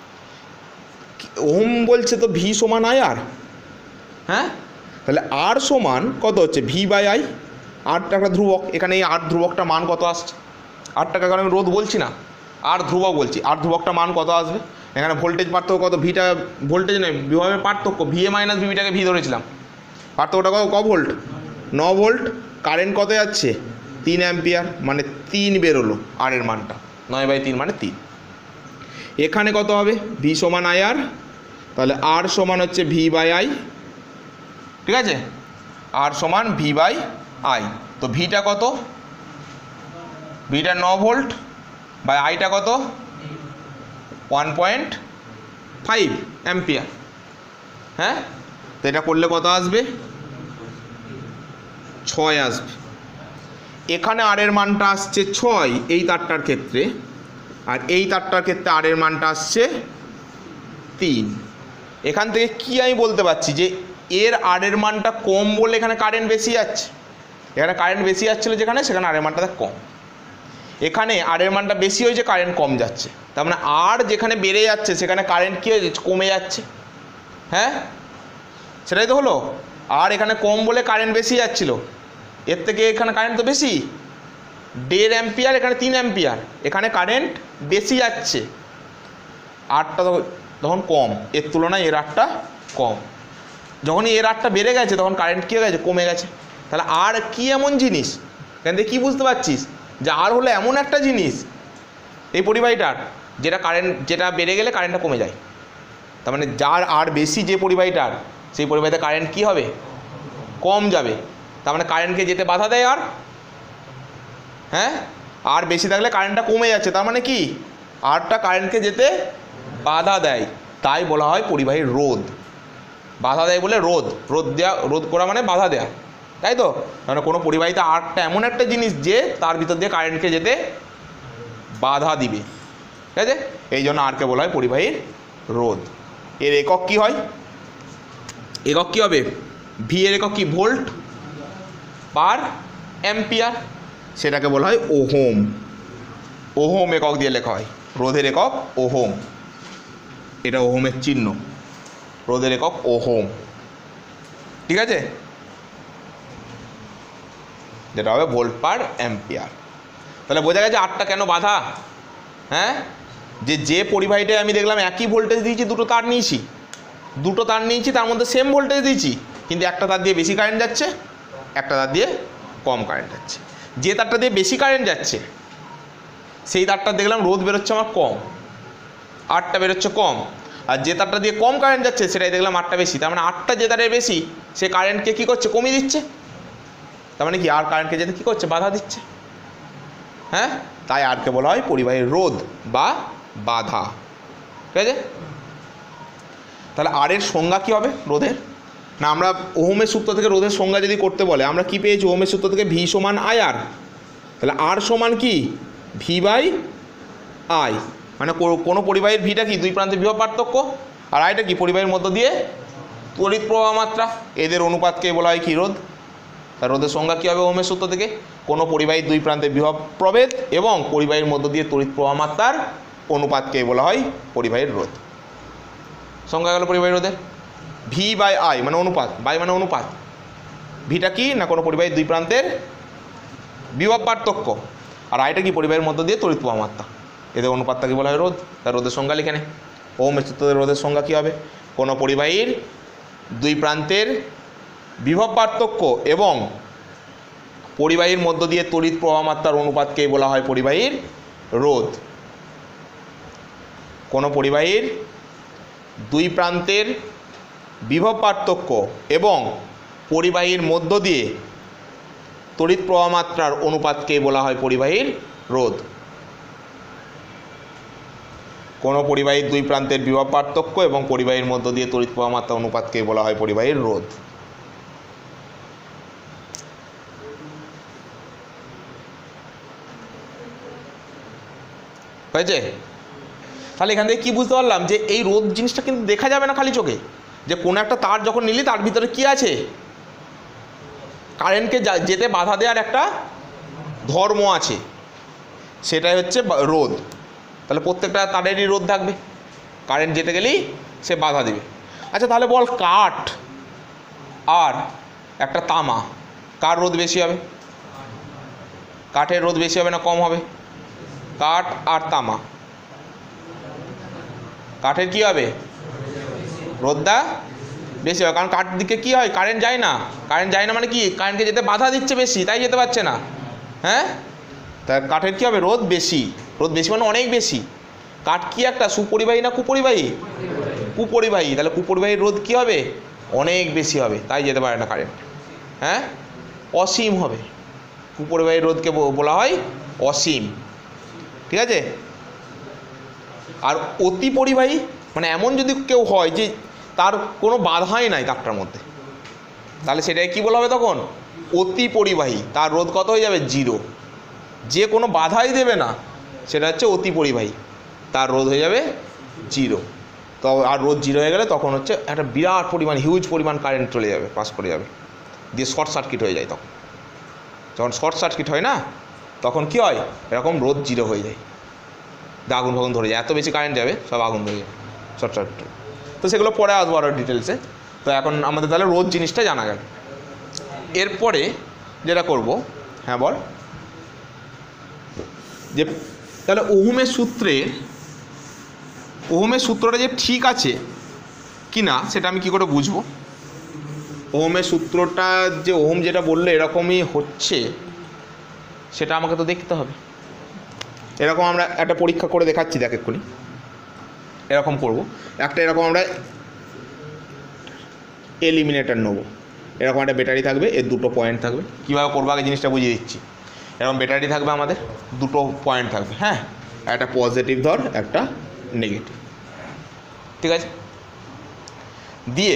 Speaker 1: ওহম বলছে তো ভি সমান আই আর, হ্যাঁ, তাহলে আর সমান কত হচ্ছে ভি বাই আই। আরটা একটা ধ্রুবক, এখানে এই আর ধ্রুবকটা মান কত আসছে, আরটাকে কারণ আমি রোধ বলছি না, আর ধ্রুবক বলছি, আর ধ্রুবকটা মান কত আসবে। এখানে ভোল্টেজ পার্থক্য কত, ভিটা ভোল্টেজ নয় বিভবের পার্থক্য, ভি এ মাইনাস ভিটাকে ভি ধরেছিলাম, পার্থক্যটা কত, ক ভোল্ট, ন ভোল্ট। কারেন্ট কত যাচ্ছে, তিন অ্যাম্পিয়ার, মানে তিন বেরোলো আর এর মানটা, নয় বাই তিন মানে তিন। এখানে কত হবে, ভি সমান আই আর, তাহলে আর সমান হচ্ছে ভি বাই আই, ঠিক আছে, আর সমান ভি বাই আই। তো ভিটা কত, ভিটা ন ভোল্ট বাই আইটা কত, ওয়ান পয়েন্ট ফাইভ অ্যাম্পিয়ার, হ্যাঁ। তো এটা করলে কত আসবে, ছয় আসবে। এখানে আর এর মানটা আসছে ছয় এই তারটার ক্ষেত্রে, আর এই তারটার ক্ষেত্রে আর এর মানটা আসছে তিন। এখান থেকে কি আমি বলতে পারছি যে এর আর এর মানটা কম বলে এখানে কারেন্ট বেশি যাচ্ছে, এখানে কারেন্ট বেশি যাচ্ছিলো যেখানে, সেখানে আর এর মানটা কম। এখানে আর এর মানটা বেশি হয়েছে, কারেন্ট কম যাচ্ছে, তার মানে আর যেখানে বেড়ে যাচ্ছে সেখানে কারেন্ট কী হয়েছে, কমে যাচ্ছে, হ্যাঁ, সেটাই তো হলো। আর এখানে কম বলে কারেন্ট বেশি যাচ্ছিলো, এর থেকে এখানে কারেন্ট তো বেশি, দেড় অ্যাম্পিয়ার, এখানে তিন অ্যাম্পিয়ার, এখানে কারেন্ট বেশি যাচ্ছে, আরটা তখন কম, এর তুলনায় এর আরটা কম। যখনই এর আরটা বেড়ে গেছে তখন কারেন্ট কী হয়ে গেছে, কমে গেছে। তাহলে আর কি এমন জিনিস, এখান থেকে কী বুঝতে পারছিস যে আর হলো এমন একটা জিনিস এই পরিবাহীটার যেটা কারেন্ট, যেটা বেড়ে গেলে কারেন্টটা কমে যায়। তার মানে যার আর বেশি যে পরিবাহীটার, সেই পরিবাহীতে কারেন্ট কী হবে, কম যাবে। তার মানে কারেন্টকে যেতে বাধা দেয় আর, হ্যাঁ, আর বেশি থাকলে কারেন্টটা কমে যাচ্ছে, তার মানে কি আরটা কারেন্টকে যেতে বাধা দেয়, তাই বলা হয় পরিবাহীর রোধ। বাধা দেয় বলে রোধ, রোধ দেওয়া, রোধ করা মানে বাধা দেয়া, তাই তো। মানে কোনো পরিবাহীতে আরটা এমন একটা জিনিস যে তার ভিতর দিয়ে কারেন্টকে যেতে বাধা দিবে, ঠিক আছে, এই জন্য আরকে বলা হয় পরিবাহীর রোধ। এর একক কি হয়, একক কি হবে, ভি এর একক কি, ভোল্ট পার অ্যাম্পিয়ার, সেটাকে বলা হয় ওহম। ওহম একক দিয়ে লেখা হয়, রোধের একক ওহম, এটা ওহমের চিহ্ন, রোধের একক ওহম, ঠিক আছে, যেটা হবে ভোল্ট পার অ্যাম্পিয়ার। তাহলে বোঝা গেছে আটটা কেন বাধা, হ্যাঁ, যে যে পরিবাহীটায় আমি দেখলাম একই ভোল্টেজ দিয়েছি, দুটো তার নিয়েছি, দুটো তার নিয়েছি তার মধ্যে সেম ভোল্টেজ দিয়েছি, কিন্তু একটা তার দিয়ে বেশি কারেন্ট যাচ্ছে, একটা তার দিয়ে কম কারেন্ট যাচ্ছে। যে তারটা দিয়ে বেশি কারেন্ট যাচ্ছে সেই তারটা দেখলাম রোধ বেরোচ্ছে আমার কম, আটটা বেরোচ্ছে কম, আর যে তারটা দিয়ে কম কারেন্ট যাচ্ছে সেটাই দেখলাম আটটা বেশি। তার মানে আটটা যে তারের বেশি সে কারেন্টকে কী করছে, কমিয়ে দিচ্ছে, তার মানে কি আর কারেন্টকে যেতে কী করছে, বাধা দিচ্ছে, হ্যাঁ, তাই আরকে বলা হয় পরিবাহীর রোধ বা বাধা, ঠিক আছে। তাহলে আর এর সংজ্ঞা কী হবে রোধের, না আমরা ওহমের সূত্র থেকে রোধের সংজ্ঞা যদি করতে বলে আমরা কি পেয়েছি, ওহমের সূত্র থেকে ভি সমান আই আর, তাহলে আর সমান কি ভি বাই আই, মানে কোনো পরিবাহীর ভিটা কি দুই প্রান্তে বিভব পার্থক্য, আর আইটা কি পরিবাহীর মধ্য দিয়ে তড়িৎ প্রবাহ মাত্রা, এদের অনুপাতকে বলা হয় কি রোধ। তার রোধের সংজ্ঞা কী হবে ওহমের সূত্র থেকে, কোনো পরিবাহীর দুই প্রান্তে বিভব প্রভেদ এবং পরিবাহীর মধ্য দিয়ে তড়িৎ প্রবাহ মাত্রার অনুপাতকে বলা হয় পরিবাহীর রোধ। সংজ্ঞা গেল পরিবাহী রোধের, ভি বাই আই মানে অনুপাত, বাই মানে অনুপাত, ভিটা কি না কোনো পরিবাহীর দুই প্রান্তের বিভব পার্থক্য, আর আইটা কি পরিবাহীর মধ্য দিয়ে তড়িৎ প্রবাহ মাত্রা, এদের অনুপাতটাকে বলা হয় রোধ। তার রোধের সংজ্ঞা লিখে নে, ওহমের সূত্রে রোধের সংজ্ঞা কী হবে, কোনো পরিবাহীর দুই প্রান্তের বিভব পার্থক্য এবং পরিবাহীর মধ্য দিয়ে তড়িৎ প্রবাহ মাত্রার অনুপাতকে বলা হয় পরিবাহীর রোধ। কোনো পরিবাহীর দুই প্রান্তের বিভব পার্থক্য এবং পরিবাহীর মধ্য দিয়ে তড়িৎ প্রবাহ মাত্রার অনুপাতকে বলা হয় পরিবাহীর রোধ। কোনো পরিবাহীর দুই প্রান্তের বিভব পার্থক্য এবং পরিবাহীর মধ্য দিয়ে তড়িৎ প্রবাহ মাত্রা অনুপাতকে বলা হয় পরিবাহীর রোধ। হয়েছে? তাহলে এখান থেকে কী বুঝতে পারলাম যে এই রোদ জিনিসটা কিন্তু দেখা যাবে না খালি চোখে, যে কোনো একটা তার যখন নিলি তার ভিতরে কি আছে, কারেন্টকে যেতে বাধা দেওয়ার একটা ধর্ম আছে, সেটাই হচ্ছে রোদ। তাহলে প্রত্যেকটা তারেরই রোদ থাকবে, কারেন্ট যেতে গেলেই সে বাধা দেবে। আচ্ছা তাহলে বল, কাঠ আর একটা তামা, কার রোদ বেশি হবে? কাঠের রোদ বেশি হবে না কম হবে? কাঠ আর তামা, কাঠের কি হবে? রোদটা বেশি হবে, কারণ কাঠ দিকে কি হয়, কারেন্ট যায় না। কারেন্ট যায় না মানে কি, কারেন্টকে যেতে বাধা দিচ্ছে বেশি, তাই যেতে পারছে না। হ্যাঁ, তা কাঠের কী হবে? রোদ বেশি। রোদ বেশি মানে অনেক বেশি। কাঠ কি একটা সুপরিবাহী না কুপরিবাহী? কুপরিবাহী। তাহলে কুপরিবাহীর রোদ কী হবে? অনেক বেশি হবে, তাই যেতে পারে না কারেন্ট। হ্যাঁ, অসীম হবে। কুপরিবাহীর রোদকে বলা হয় অসীম, ঠিক আছে? আর অতি পরিবাহী মানে এমন যদি কেউ হয় যে তার কোনো বাধাই নাই তারটার মধ্যে, তাহলে সেটাকে কী বলা হবে তখন? অতি পরিবাহী। তার রোদ কত হয়ে যাবে? জিরো। যে কোনো বাধাই দেবে না, সেটা হচ্ছে অতি পরিবাহী, তার রোদ হয়ে যাবে জিরো। তো আর রোদ জিরো হয়ে গেলে তখন হচ্ছে একটা বিরাট পরিমাণ, হিউজ পরিমাণ কারেন্ট চলে যাবে, পাস করে যাবে, দিয়ে শর্ট সার্কিট হয়ে যায়। তখন যখন শর্ট সার্কিট হয় না, তখন কি হয়? এরকম রোদ জিরো হয়ে যায়, আগুন ফাগুন ধরে যায়, এত বেশি কারেন্ট যাবে সব আগুন ধরে যাবে, শর্ট সার্কিট। তো সেগুলো পরে আসবো আরও ডিটেলসে। তো এখন আমাদের তাহলে রোদ জিনিসটা জানা গেল। এরপরে যেটা করব, হ্যাঁ বল, যে তাহলে ওহমের সূত্রে, ওহমের সূত্রটা যে ঠিক আছে কি না সেটা আমি কি করে বুঝবো? ওহমের সূত্রটা যে ওহম যেটা বললো এরকমই হচ্ছে, সেটা আমাকে তো দেখতে হবে। এরকম আমরা একটা পরীক্ষা করে দেখাচ্ছি, দেখ এক্ষুনি এরকম করব। একটা এরকম আমরা এলিমিনেটর নেব, এরকম একটা ব্যাটারি থাকবে, এর দুটো পয়েন্ট থাকবে। কীভাবে করবো আগে জিনিসটা বুঝিয়ে দিচ্ছি। এরকম ব্যাটারি থাকবে, আমাদের দুটো পয়েন্ট থাকবে, হ্যাঁ, একটা পজিটিভ ধর, একটা নেগেটিভ, ঠিক আছে? দিয়ে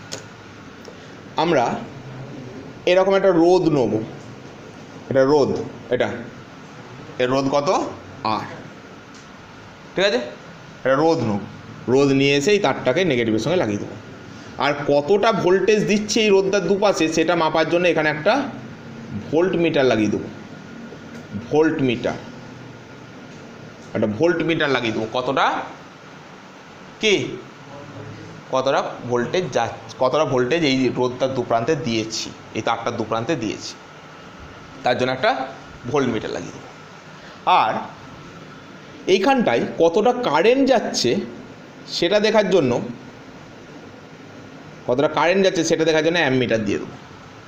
Speaker 1: আমরা এরকম একটা রোদ নেব, এটা রোদ, এটা এর রোদ কত? আর, ঠিক আছে? এটা রোদ নেব, রোদ নিয়ে এসে এই তারটাকে নেগেটিভের সঙ্গে লাগিয়ে দেবো। আর কতটা ভোল্টেজ দিচ্ছে এই রোদটার দুপাশে সেটা মাপার জন্য এখানে একটা ভোল্ট মিটার লাগিয়ে দেবো। ভোল্ট মিটার, একটা ভোল্ট মিটার লাগিয়ে দেবো। কতটা কি, কতটা ভোল্টেজ যাচ্ছে, কতটা ভোল্টেজ এই রোদটার দু প্রান্তে দিয়েছি, এই তারটার দু প্রান্তে দিয়েছি, তার জন্য একটা ভোল্ট মিটার লাগিয়ে দেবো। আর এইখানটায় কতটা কারেন্ট যাচ্ছে সেটা দেখার জন্য, কতটা কারেন্ট যাচ্ছে সেটা দেখার জন্য অ্যামমিটার দিয়ে দেবো,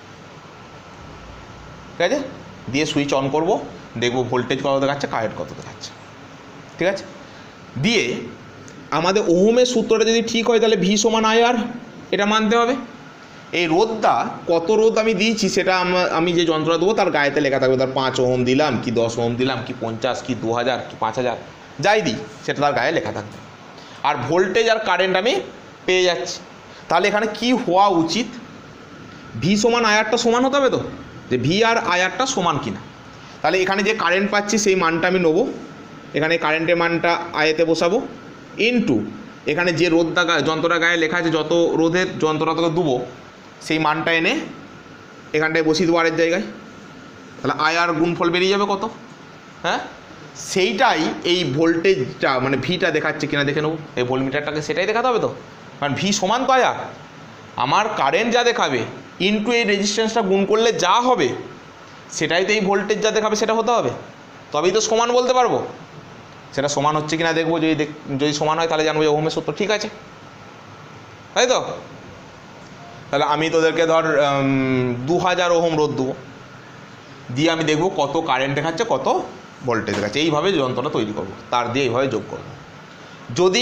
Speaker 1: ঠিক আছে? দিয়ে সুইচ অন করব, দেখবো ভোল্টেজ কত দেখাচ্ছে, কারেন্ট কত দেখাচ্ছে, ঠিক আছে? দিয়ে আমাদের ওহমের সূত্রটা যদি ঠিক হয় তাহলে ভি সমান আই আর, এটা মানতে হবে। এই রোদটা কত রোদ আমি দিয়েছি সেটা আমি যে যন্ত্রটা দেবো তার গায়েতে লেখা থাকবে, তার পাঁচ ওহম দিলাম কি দশ ওহম দিলাম কি পঞ্চাশ কি দু হাজার কি পাঁচ হাজার যাই দিই সেটা তার গায়ে লেখা থাকবে। আর ভোল্টেজ আর কারেন্ট আমি পেয়ে যাচ্ছি। তাহলে এখানে কি হওয়া উচিত? ভি সমান আয়ারটা সমান হতে হবে তো, যে ভি আর আয়ারটা সমান কিনা। তাহলে এখানে যে কারেন্ট পাচ্ছি সেই মানটা আমি নেবো, এখানে কারেন্টের মানটা আয়েতে বসাবো, ইনটু এখানে যে রোদটা গায়ে যন্ত্রটা গায়ে লেখা আছে, যত রোধের যন্ত্রটা তোকে দেবো সেই মানটা এনে এখানটায় বসিয়ে দেবো আরেক জায়গায়। তাহলে আয়ার গুণফল বেরিয়ে যাবে কত, হ্যাঁ? সেইটাই এই ভোল্টেজটা মানে ভিটা দেখাচ্ছে কিনা দেখে নেবো। এই ভোল্টমিটারটাকে সেটাই দেখাতে হবে তো, কারণ ভি সমান তো আয়ার, আমার কারেন্ট যা দেখাবে ইনটু এই রেজিস্ট্যান্সটা গুণ করলে যা হবে সেটাই তো এই ভোল্টেজ যা দেখাবে সেটা হতে হবে, তবেই তো সমান বলতে পারবো। সেটা সমান হচ্ছে কিনা দেখবো, যদি যদি সমান হয় তাহলে জানবো যে ওহমের সূত্র ঠিক আছে, তাই তো? তাহলে আমি তোদেরকে ধর দু হাজার ওহম রোদ দেবো, দিয়ে আমি দেখবো কত কারেন্ট দেখাচ্ছে কত ভোল্টেজ দেখাচ্ছে, এইভাবে যন্ত্রটা তৈরি করবো, তার দিয়ে এইভাবে যোগ করবো। যদি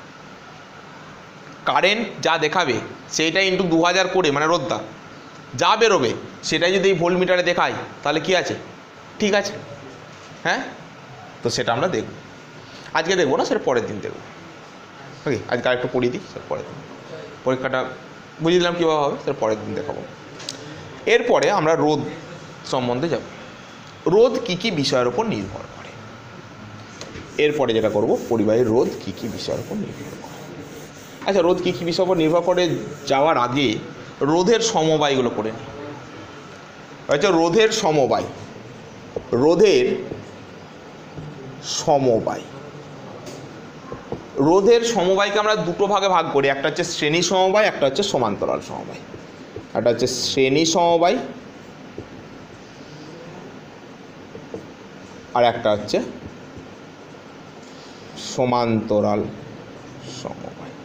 Speaker 1: কারেন্ট যা দেখাবে সেইটা ইন্টু দু হাজার করে মানে রোদটা যা বেরোবে সেটাই যদি এই ভোল্ট মিটারে দেখায় তাহলে কি আছে, ঠিক আছে, হ্যাঁ? তো সেটা আমরা দেখব, আজকে দেখবো না, সেটা পরের দিন দেখবো। ওকে, আজকে আরেকটু পড়িয়ে দিই, সেটা পরের দিন পরীক্ষাটা বুঝিয়ে দিলাম কীভাবে হবে, সেটা পরের দিন দেখাবো। এরপরে আমরা রোদ সম্বন্ধে যাব। রোদ কী কী বিষয়ের ওপর নির্ভর করে? এরপরে যেটা করব, পরিবাহীর রোধ কী কী বিষয়ের উপর নির্ভর করে। আচ্ছা, রোধ কী কী বিষয়ের উপর নির্ভর করে যাওয়ার আগে রোধের সমবায়গুলো করে নিই। আচ্ছা, রোধের সমবায়, রোধের সমবায় রোধের সমবায়কে আমরা দুটো ভাগে ভাগ করি, একটা হচ্ছে শ্রেণী সমবায়, একটা হচ্ছে সমান্তরাল সমবায়। একটা হচ্ছে শ্রেণী সমবায় আর একটা হচ্ছে সমান্তরাল সমবায়।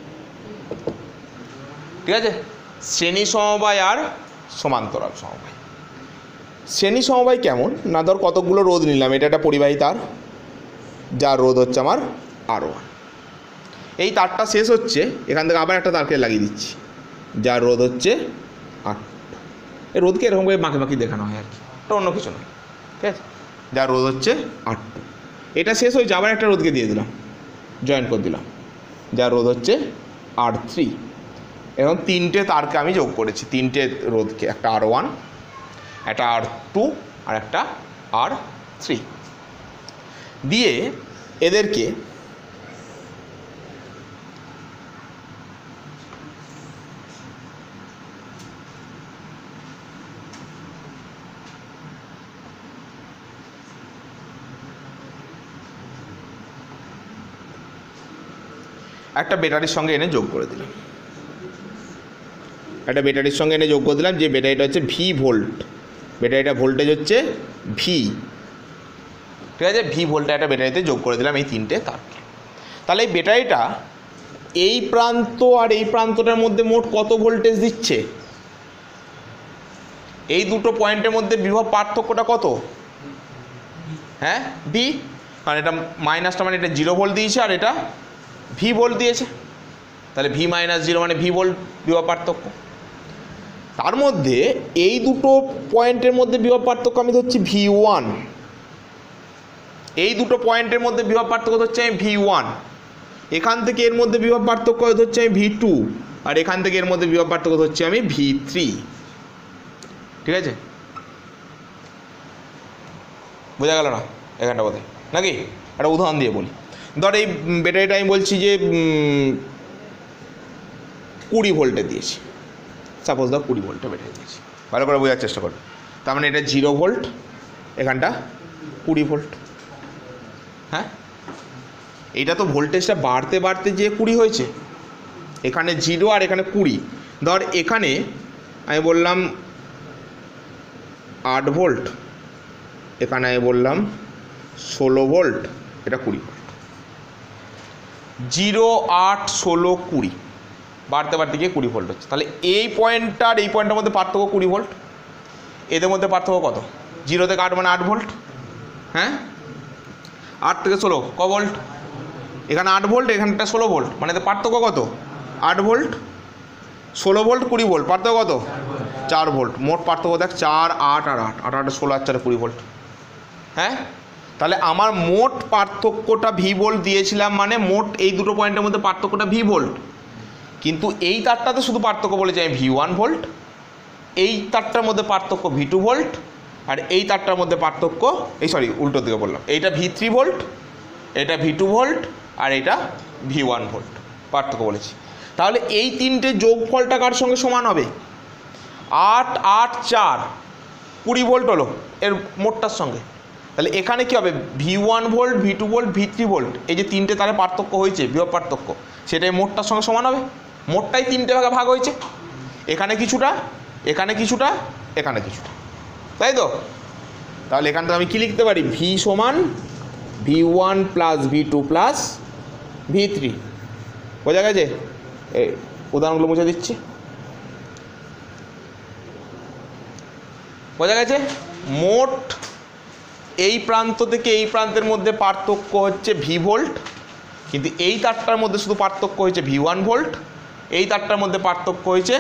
Speaker 1: ঠিক আছে, শ্রেণী সমবায় আর সমান্তরাল সমবায়। শ্রেণী সমবায় কেমন না, ধর কতগুলো রোধ নিলাম, এটা একটা পরিবাহী তার, যার রোধ হচ্ছে আমার আর ওয়ান। এই তারটা শেষ হচ্ছে, এখান থেকে আবার একটা তারকে লাগিয়ে দিচ্ছি, যার রোধ হচ্ছে আর এই রোধকে এরকম করে বাঁকে বাঁকি দেখানো হয় আর কি, এটা অন্য কিছু নয়। ঠিক আছে, যার রোধ হচ্ছে আর টু। এটা শেষ হয়েছে, আবার একটা রোধকে দিয়ে দিলাম, জয়েন করে দিলাম, যার রোধ হচ্ছে আর থ্রি। এবং তিনটে তারকে আমি যোগ করেছি, তিনটে রোধকে, একটা আর ওয়ান, একটা আর টু আর একটা আর থ্রি দিয়ে এদেরকে একটা ব্যাটারির সঙ্গে এনে যোগ করে দিলাম, একটা ব্যাটারির সঙ্গে এনে যোগ করে দিলাম, যে ব্যাটারিটা হচ্ছে ভি ভোল্ট, ব্যাটারিটা ভোল্টেজ হচ্ছে ভি। ঠিক আছে, ভি ভোল্টে একটা ব্যাটারিতে যোগ করে দিলাম এই তিনটে তারকে। তাহলে এই ব্যাটারিটা এই প্রান্ত আর এই প্রান্তটার মধ্যে মোট কত ভোল্টেজ দিচ্ছে, এই দুটো পয়েন্টের মধ্যে বিভব পার্থক্যটা কত? হ্যাঁ, ভি, কারণ এটা মাইনাসটা মানে এটা জিরো ভোল্ট দিয়েছে আর এটা ভি ভোল্ট দিয়েছে, তাহলে ভি মাইনাস জিরো মানে ভি ভোল্ট বিভব পার্থক্য। তার মধ্যে এই দুটো পয়েন্টের মধ্যে বিভব পার্থক্য আমি ধরছি ভি ওয়ান, এই দুটো পয়েন্টের মধ্যে বিভব পার্থক্য ধরছি আমি ভি ওয়ান, এখান থেকে এর মধ্যে বিভব পার্থক্য ধরছি আমি ভি টু, আর এখান থেকে এর মধ্যে বিভব পার্থক্য ধরছি আমি ভি থ্রি। ঠিক আছে, বোঝা গেল না এখানটা বোধহয় নাকি? একটা উদাহরণ দিয়ে বলি, ধর এই ব্যাটারিটা আমি বলছি যে কুড়ি ভোল্টে দিয়েছি, সাপোজ ধর কুড়ি ভোল্টে ব্যাটারি দিয়েছি, ভালো করে বোঝার চেষ্টা করবে। তার মানে এটা জিরো ভোল্ট, এখানটা কুড়ি ভোল্ট। হ্যাঁ, এইটা তো ভোল্টেজটা বাড়তে বাড়তে যে কুড়ি হয়েছে, এখানে জিরো আর এখানে কুড়ি। ধর এখানে আমি বললাম আট ভোল্ট, এখানে আমি বললাম ষোলো ভোল্ট, এটা কুড়ি ভোল্ট। জিরো আট ষোলো কুড়ি বাড়তে বাড়তে গিয়ে কুড়ি ভোল্ট হচ্ছে। তাহলে এই পয়েন্টটা আর এই পয়েন্টের মধ্যে পার্থক্য কুড়ি ভোল্ট, এদের মধ্যে পার্থক্য কত? জিরো থেকে আট মানে আট ভোল্ট। হ্যাঁ, আট থেকে ষোলো ক ভোল্ট? এখানে আট ভোল্ট, এখানটা ষোলো ভোল্ট, মানে এদের পার্থক্য কত? আট ভোল্ট। ষোলো ভোল্ট কুড়ি ভোল্ট, পার্থক্য কত? চার ভোল্ট। মোট পার্থক্য দেখ চার, আট আর আট, আট আট ষোলো, আর চারে কুড়ি ভোল্ট। হ্যাঁ, তাহলে আমার মোট পার্থক্যটা ভি ভোল্ট দিয়েছিলাম, মানে মোট এই দুটো পয়েন্টের মধ্যে পার্থক্যটা ভি ভোল্ট। কিন্তু এই তারটাতে শুধু পার্থক্য বলেছি আমি ভি ওয়ান ভোল্ট, এই তারটার মধ্যে পার্থক্য ভি টু ভোল্ট, আর এই তারটার মধ্যে পার্থক্য, এই সরি উল্টো দিকে বললাম, এইটা ভি থ্রি ভোল্ট, এটা ভি টু ভোল্ট, আর এটা ভি ওয়ান ভোল্ট পার্থক্য বলেছি। তাহলে এই তিনটে যোগফলটা কার সঙ্গে সমান হবে? আট আট চার কুড়ি ভোল্ট হলো এর মোটটার সঙ্গে। তাহলে এখানে কী হবে? V one volt, V two volt, V three volt, এই যে তিনটে তারে পার্থক্য হয়েছে, বিভব পার্থক্য, সেটাই মোটটার সঙ্গে সমান হবে। মোটটাই তিনটে ভাগে ভাগ হয়েছে, এখানে কিছুটা, এখানে কিছুটা, এখানে কিছুটা, তাই তো? তাহলে এখান থেকে আমি কী লিখতে পারি? ভি সমান V one plus V two plus V three. বোঝা গেছে? এই উদাহরণগুলো মুছে দিচ্ছি। বোঝা গেছে? মোট এই প্রান্ত থেকে এই প্রান্তের মধ্যে পার্থক্য হচ্ছে ভি ভোল্ট, কিন্তু এই তারটার মধ্যে শুধু পার্থক্য হয়েছে ভি ওয়ান ভোল্ট, এই তারটার মধ্যে পার্থক্য হয়েছে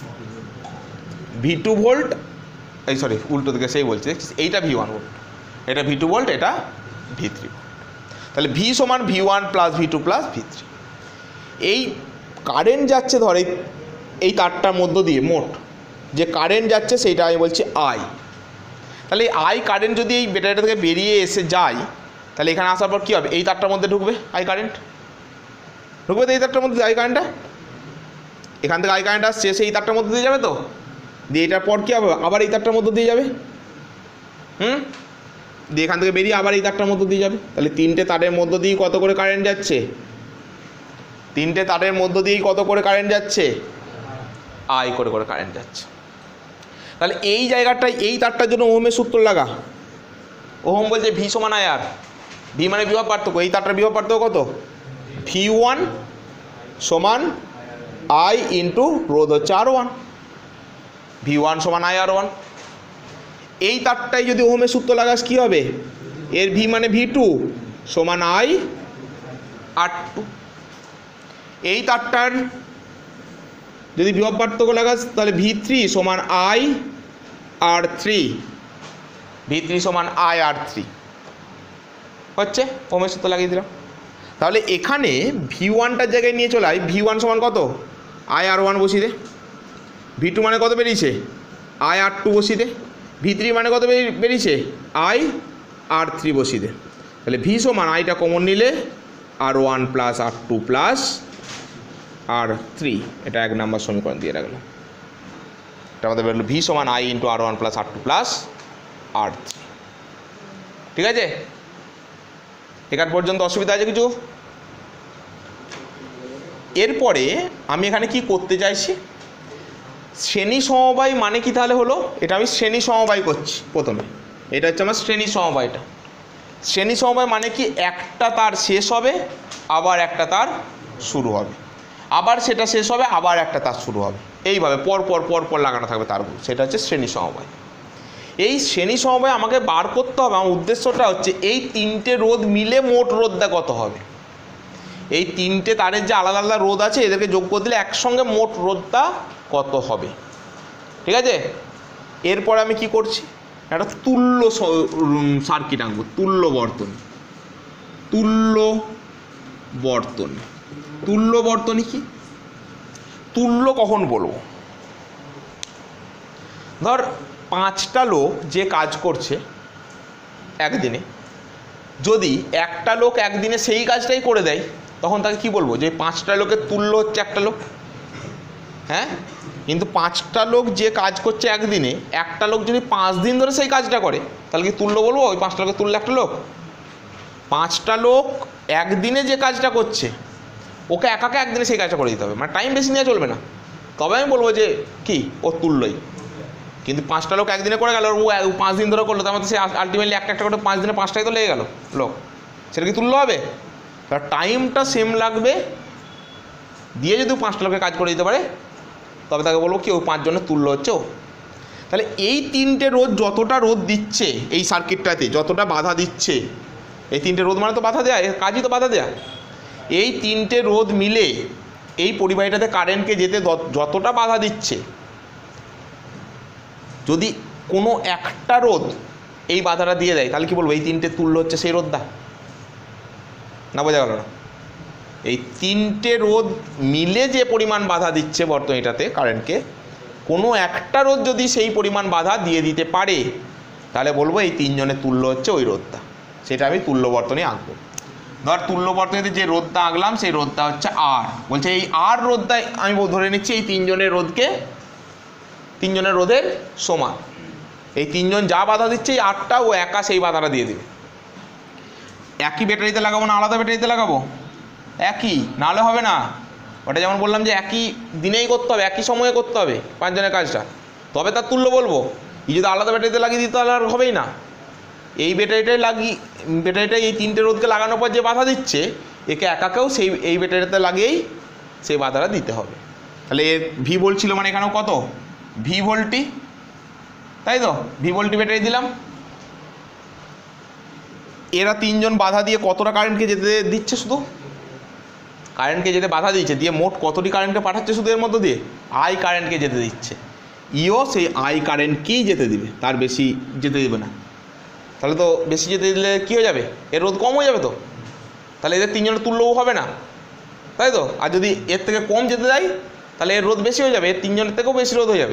Speaker 1: ভি টু ভোল্ট, এই সরি উল্টো দিকে সেই বলছে, এইটা ভি ওয়ান ভোল্ট, এটা ভি টু ভোল্ট, এটা ভি থ্রি ভোল্ট। তাহলে ভি সমান V one plus V two plus V three. এই কারেন্ট যাচ্ছে ধর এই এই তারটার মধ্য দিয়ে, মোট যে কারেন্ট যাচ্ছে সেইটা আমি বলছি আই। তাহলে এই আই কারেন্ট যদি এই ব্যাটারিটা থেকে বেরিয়ে এসে যায়, তাহলে এখানে আসার পর কী হবে, এই তারটার মধ্যে ঢুকবে আই কারেন্ট, ঢুকবে তো এই তারটার মধ্যে আই কারেন্টটা, এখান থেকে আই কারেন্ট আসছে সেই তারটার মধ্যে দিয়ে যাবে তো, দিয়ে এটার পর কী হবে আবার এই তারটার মধ্যে দিয়ে যাবে, হুম, দিয়ে এখান থেকে বেরিয়ে আবার এই তারটার মধ্যে দিয়ে যাবে। তাহলে তিনটে তারের মধ্য দিয়েই কত করে কারেন্ট যাচ্ছে, তিনটে তারের মধ্য দিয়েই কত করে কারেন্ট যাচ্ছে, আই করে করে কারেন্ট যাচ্ছে। তাহলে এই জায়গাটায় এই তারটার জন্য ওহমের সূত্র লাগা, ওহম বলছে ভি সমান আই আর, ভি মানে বিভব পার্থক্য, এই তারটার বিভব পার্থক্য কত, ভি ওয়ান সমান আই ইন্টু রোধ হচ্ছে আর ওয়ান, ভি ওয়ান সমান আই আর ওয়ান। এই তারটায় যদি ওহমের সূত্র লাগাস কী হবে, এর ভি মানে ভি টু সমান আই আর টু। এই তারটার যদি বিভব পার্থক্য লাগাস তাহলে ভি থ্রি সমান I R three, V three সমান আই আর থ্রি হচ্ছে, ওহমের সূত্র লাগিয়ে দিলাম। তাহলে এখানে ভি ওয়ানটার জায়গায় নিয়ে চলে আয়, ভি ওয়ান সমান কত, আই আর ওয়ান বসিয়ে দে, ভি টু মানে কত বেরিয়েছে, আই আর টু বসিয়ে দে, ভি থ্রি মানে কত বেরিয়েছে, আই আর থ্রি বসিয়ে দে। তাহলে ভি সমান আইটা কমন নিলে R one plus R two plus R three, এটা এক নম্বর সমীকরণ দিয়ে রাখলো। এটা আমাদের বেরোলো ভি সমান I into R one plus R two plus R three. ঠিক আছে, এখান পর্যন্ত অসুবিধা আছে কিছু? এরপরে আমি এখানে কি করতে চাইছি, শ্রেণী সমবায় মানে কি তাহলে হলো, এটা আমি শ্রেণী সমবায় করছি প্রথমে, এটা হচ্ছে আমার শ্রেণী সমবায়টা। শ্রেণী সমবায় মানে কি, একটা তার শেষ হবে আবার একটা তার শুরু হবে, আবার সেটা শেষ হবে আবার একটা তার শুরু হবে, এইভাবে পর পর পর পর লাগানো থাকবে তারগুলো, সেটা হচ্ছে শ্রেণী সমবায়। এই শ্রেণী সমবায় আমাকে বার করতে হবে, আমার উদ্দেশ্যটা হচ্ছে এই তিনটে রোধ মিলে মোট রোধটা কত হবে, এই তিনটে তারের যে আলাদা আলাদা রোধ আছে এদেরকে যোগ করে দিলে একসঙ্গে মোট রোধটা কত হবে। ঠিক আছে, এরপরে আমি কি করছি, একটা তুল্য সার্কিট আঁকবো, তুল্য বর্তনী, তুল্য বর্তনী, তুল্য বর্তনী কি, তুল্য কখন বলবো, ধর পাঁচটা লোক যে কাজ করছে একদিনে, যদি একটা লোক একদিনে সেই কাজটাই করে দেয় তখন তাকে কি বলবো, যে পাঁচটা লোকের তুল্য হচ্ছে একটা লোক। হ্যাঁ, কিন্তু পাঁচটা লোক যে কাজ করছে একদিনে, একটা লোক যদি পাঁচ দিন ধরে সেই কাজটা করে তাহলে কি তুল্য বলবো, ওই পাঁচটা লোকের তুল্য একটা লোক? পাঁচটা লোক একদিনে যে কাজটা করছে ওকে একাকে একদিনে সেই কাজটা করে দিতে হবে, মানে টাইম বেশি নেওয়া চলবে না, তবে আমি বলবো যে কি ও তুল্যই। কিন্তু পাঁচটা লোক একদিনে করে গেল, ও পাঁচ দিন ধরে করলো, তার মধ্যে সে আলটিমেটলি একটা একটা করে পাঁচ দিনে পাঁচটাই তো লেগে গেল লোক, সেটা কি তুল্য হবে? তার টাইমটা সেম লাগবে, দিয়ে যদি পাঁচটা লোকে কাজ করে দিতে পারে তবে তাকে বলবো কি ওই পাঁচজনের তুল্য হচ্ছে ও। তাহলে এই তিনটে রোধ যতটা রোধ দিচ্ছে এই সার্কিটটাতে, যতটা বাধা দিচ্ছে, এই তিনটে রোধ মানে তো বাধা দেয়া, এর কাজই তো বাধা দেয়া, এই তিনটে রোধ মিলে এই পরিবাহীটাতে কারেন্টকে যেতে যতটা বাধা দিচ্ছে, যদি কোনো একটা রোধ এই বাধাটা দিয়ে দেয় তাহলে কি বলবো, এই তিনটে তুল্য হচ্ছে সেই রোধটা, না বোঝা গেল না? এই তিনটে রোধ মিলে যে পরিমাণ বাধা দিচ্ছে বর্তনীটাতে কারেন্টকে, কোনো একটা রোধ যদি সেই পরিমাণ বাধা দিয়ে দিতে পারে তাহলে বলবো এই তিনজনের তুল্য হচ্ছে ওই রোধটা, সেটা আমি তুল্য বর্তনী আঁকবো। ধর তুল্য বর্তনীতে যে রোধটা আঁকলাম সেই রোধটা হচ্ছে আর, বলছে এই আর রোধটা আমি ধরে নিচ্ছি এই তিনজনের রোধকে, তিনজনের রোধের সমান, এই তিনজন যা বাধা দিচ্ছে এই আটটা ও একা সেই বাধাটা দিয়ে দেবে। একই ব্যাটারিতে লাগাবো না আলাদা ব্যাটারিতে লাগাবো? একই, নাহলে হবে না। ওটা যেমন বললাম যে একই দিনেই করতে হবে, একই সময়ে করতে হবে পাঁচজনের কাজটা, তবে তার তুল্য বলবো। এই যদি আলাদা ব্যাটারিতে লাগিয়ে দিতে তাহলে আর হবেই না। এই ব্যাটারিটাই লাগিয়ে, ব্যাটারিটাই এই তিনটে রোধকে লাগানোর পর যে বাধা দিচ্ছে একে একাকেও সেই এই ব্যাটারিতে লাগিয়েই সেই বাধাটা দিতে হবে। তাহলে এর ভি ভোল্ট ছিল মানে এখানেও কত, ভি ভোল্টই, তাই তো, ভি ভোল্টি ব্যাটারি দিলাম। এরা তিনজন বাধা দিয়ে কতটা কারেন্টকে যেতে দিচ্ছে, শুধু কারেন্টকে যেতে বাধা দিচ্ছে, দিয়ে মোট কতটি কারেন্টকে পাঠাচ্ছে শুধু এর মধ্যে দিয়ে, আই কারেন্টকে যেতে দিচ্ছে। ইও সেই আই কারেন্টকেই যেতে দিবে, তার বেশি যেতে দিবে না। তাহলে তো বেশি যেতে দিলে কী হয়ে যাবে, এর রোধ কম হয়ে যাবে তো, তাহলে এদের তিনজনের তুল্যও হবে না, তাই তো। আর যদি এর থেকে কম যেতে দেয় তাহলে এর রোধ বেশি হয়ে যাবে, এর তিনজনের থেকেও বেশি রোধ হয়ে যাবে।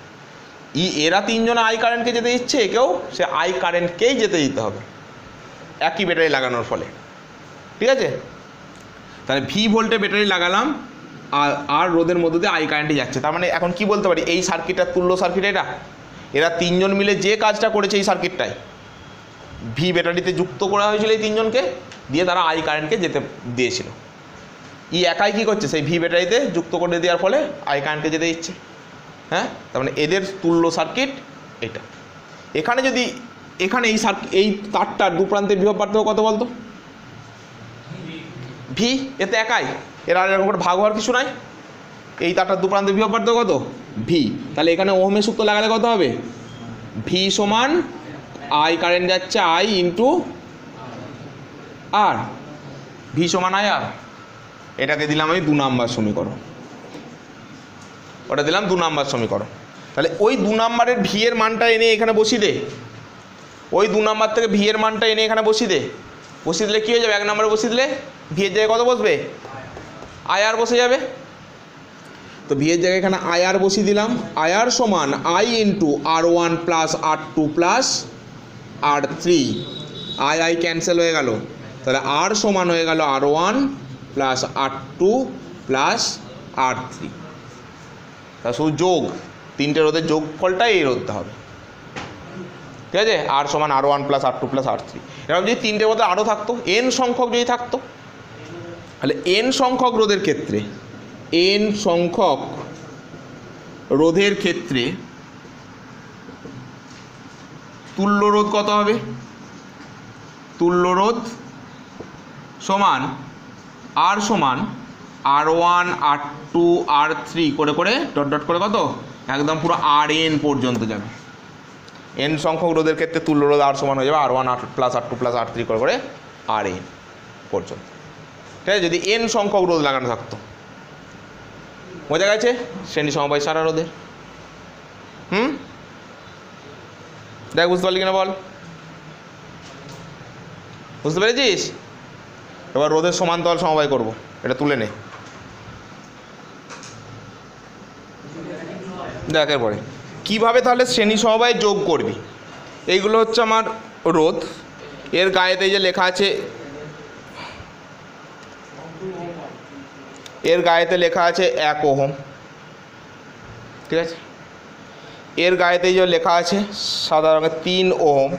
Speaker 1: ই এরা তিনজন আই কারেন্টকে যেতে দিচ্ছে, একেও সে আই কারেন্টকেই যেতে দিতে হবে। একই ব্যাটারি লাগানোর ফলে, ঠিক আছে? তাহলে ভি ভোল্টে ব্যাটারি লাগালাম আর আর রোদের মধ্যে দিয়ে আই কারেন্টে যাচ্ছে। তার মানে এখন কি বলতে পারি, এই সার্কিটটা তুল্য সার্কিট, এটা এরা তিনজন মিলে যে কাজটা করেছে এই সার্কিটটায়, ভি ব্যাটারিতে যুক্ত করা হয়েছিল এই তিনজনকে, দিয়ে তারা আই কারেন্টকে যেতে দিয়েছিল। ই একাই কী করছে, সেই ভি ব্যাটারিতে যুক্ত করে দেওয়ার ফলে আই কারেন্টকে যেতে দিচ্ছে। হ্যাঁ, তার মানে এদের তুল্য সার্কিট এটা। এখানে যদি এখানে এই সার্কিট, এই তারটার দু প্রান্তের বিভব পার্থক্য কত বলতো? ভি, এতে একাই, এর আর এরকম করে ভাগ হওয়ার কিছু নাই। এই তারটার দু প্রান্তের বিভব পার্থক্য কত? ভি। তাহলে এখানে ওহমের সূত্র লাগালে কত হবে? ভি সমান আই কারেন্ট যাচ্ছে আই ইন্টু আর, ভি সমান আই আর। এটাকে দিলাম আমি দু নাম্বার সমীকরণ, ওটা দিলাম দু নাম্বার সমীকরণ। তাহলে ওই দু নাম্বারের ভি এর মানটা এনে এখানে বসিয়ে দে, ওই দু নাম্বার থেকে ভি এর মানটা এনে এখানে বসিয়ে দে। বসিয়ে দিলে কী হয়ে যাবে? এক নম্বরে বসিয়ে দিলে ভি এর জায়গায় কত বসবে? আই আর বসে যাবে। তো ভি এর জায়গায় এখানে আই আর বসিয়ে দিলাম। আই আর সমান I into R one plus R two plus R three. I I cancel হয়ে গেল, তাহলে আর সমান হয়ে গেল R one plus R two plus R three. তা শুধু যোগ, তিনটে রোধের যোগফলটাই এই রোধটা হবে, ঠিক আছে? আর সমান R one plus R two plus R three. এরকম যদি তিনটে রোধে আরও থাকতো, এন সংখ্যক যদি থাকতো, তাহলে এন সংখ্যক রোধের ক্ষেত্রে এন সংখ্যক রোধের ক্ষেত্রে তুল্য রোধ কত হবে? তুল্য রোধ সমান আর সমান R one R two R three করে করে ডট ডট করে কত একদম পুরো আর এন পর্যন্ত যাবে। এন সংখ্যক রোধের ক্ষেত্রে তুল্য রোধ আর সমান হয়ে যাবে R one R plus R two plus R three করে করে আর এন পর্যন্ত, ঠিক আছে? যদি এন সংখ্যক রোধ লাগানো থাকতো। বোঝা গেছে শ্রেণী সমবায় সারা রোধের? হুম, দেখ বুঝতে পারলি কিনা বল? বুঝতে পেরেছিস? এবার রোধের সমান্তরাল সমবায় করব, এটা তুলে নে। দেখ এরপরে কীভাবে তাহলে শ্রেণী সমবায় যোগ করবি। এইগুলো হচ্ছে আমার রোধ, এর গায়েতে যে লেখা আছে, এর গায়েতে লেখা আছে এক ওহম, ঠিক আছে? এর গায়েতে যে লেখা আছে সাদা রঙের তিন ওহম,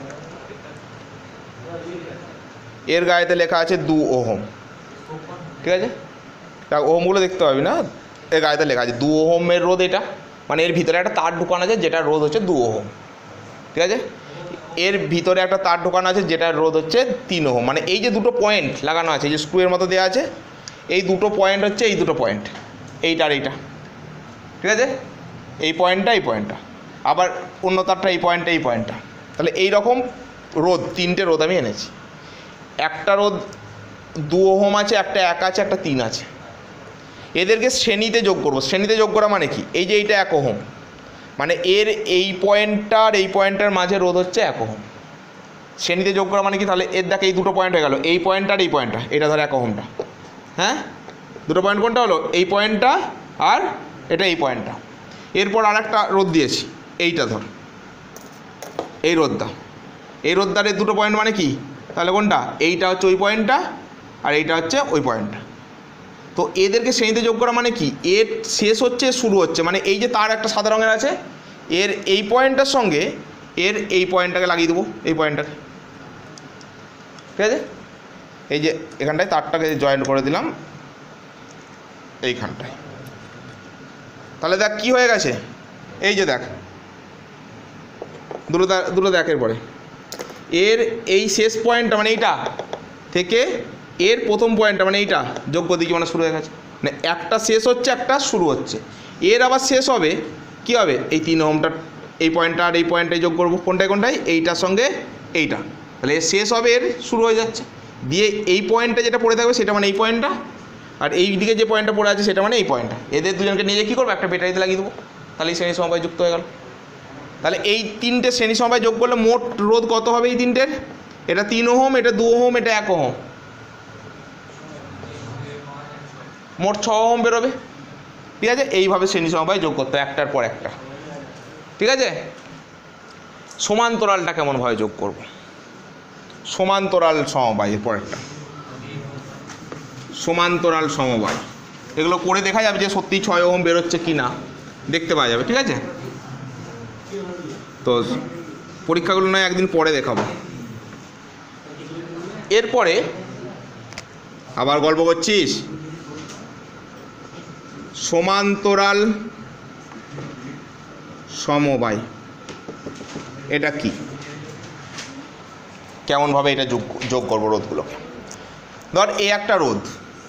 Speaker 1: এর গায়েতে লেখা আছে দু ওহম, ঠিক আছে? ওহমগুলো দেখতে পাবি না, এর গায়েতে লেখা আছে দু ওহমের রোধ এটা, মানে এর ভিতরে একটা তার ঢোকানো আছে যেটা রোধ হচ্ছে দু ওহম, ঠিক আছে? এর ভিতরে একটা তার ঢোকানো আছে যেটার রোধ হচ্ছে তিন ওহম। মানে এই যে দুটো পয়েন্ট লাগানো আছে, যে স্ক্রুয়ের মতো দেওয়া আছে, এই দুটো পয়েন্ট হচ্ছে এই দুটো পয়েন্ট, এইটা আর এইটা, ঠিক আছে? এই পয়েন্টটা এই পয়েন্টটা, আবার অন্য তারটা এই পয়েন্টটা এই পয়েন্টটা। তাহলে এই রকম রোধ তিনটে রোধ আমি এনেছি। একটা রোধ দু ওহম আছে, একটা এক আছে, একটা তিন আছে। এদেরকে শ্রেণীতে যোগ করবো। শ্রেণীতে যোগ করা মানে কি? এই যে এইটা এক ওহম, মানে এর এই পয়েন্টটার এই পয়েন্টটার মাঝে রোধ হচ্ছে এক ওহম। শ্রেণীতে যোগ করা মানে কি? তাহলে এর দেখে এই দুটো পয়েন্ট হয়ে গেল, এই পয়েন্টটা আর এই পয়েন্টটা, এটা ধর এক ওহমটা, হ্যাঁ? দুটো পয়েন্ট কোনটা হলো? এই পয়েন্টটা আর এটা এই পয়েন্টটা। এরপর আর একটা রোধ দিয়েছি, এইটা ধর, এই রোধটা, এই রোধটার এই দুটো পয়েন্ট মানে কি? তাহলে কোনটা? এইটা হচ্ছে ওই পয়েন্টটা আর এইটা হচ্ছে ওই পয়েন্টটা। তো এদেরকে শ্রেণীতে যোগ করা মানে কি? এর শেষ হচ্ছে শুরু হচ্ছে, মানে এই যে তার একটা সাদা রঙের আছে, এর এই পয়েন্টটার সঙ্গে এর এই পয়েন্টটাকে লাগিয়ে দেবো, এই পয়েন্টটাকে, ঠিক আছে? এই যে এখানটায় তারটাকে জয়েন্ট করে দিলাম এইখানটায়। তাহলে দেখ কি হয়ে গেছে, এই যে দেখ দুটো দুটো দেখ, এরপরে এর এই শেষ পয়েন্টটা মানে এইটা থেকে এর প্রথম পয়েন্টটা মানে এইটা যোগ করে দিচ্ছি, মানে শুরু হয়ে গেছে। মানে একটা শেষ হচ্ছে, একটা শুরু হচ্ছে। এর আবার শেষ হবে কি হবে? এই তিন ওহমটা, এই পয়েন্টটা আর এই পয়েন্টটাই যোগ করবো, কোনটায় কোনটায়? এইটার সঙ্গে এইটা। তাহলে এর শেষ হবে, এর শুরু হয়ে যাচ্ছে। দিয়ে এই পয়েন্টটা যেটা পড়ে থাকবে সেটা মানে এই পয়েন্টটা, আর এই দিকে যে পয়েন্টটা পড়ে আছে সেটা মানে এই পয়েন্টটা। এদের দুজনকে নিয়ে কী করবো? একটা ব্যাটারিতে লাগিয়ে দেবো, তাহলে এই শ্রেণী সমবায় যুক্ত হয়ে গেল। তাহলে এই তিনটে শ্রেণী সমবায় যোগ করলে মোট রোধ কত হবে এই তিনটের? এটা তিন ওহম, এটা দু ওহম, এটা এক ওহম, মোট ছ ওহম বেরোবে, ঠিক আছে? এইভাবে শ্রেণী সমবায় যোগ করতে হয় একটার পর একটা, ঠিক আছে? সমান্তরালটা কেমনভাবে যোগ করব? সমান্তরাল সমবায়, এর পরেরটা সমান্তরাল সমবায়। এগুলো করে দেখা যাবে যে সত্যি ছয় ওহম বেরোচ্ছে কি না, দেখতে পাওয়া যাবে, ঠিক আছে। তো পরীক্ষাগুলো নয় একদিন পরে দেখাবো। এরপরে আবার গল্প করছিস, সমান্তরাল সমবায় এটা কি, কেমনভাবে এটা যোগ যোগ করবো রোধগুলোকে। ধর এ একটা রোধ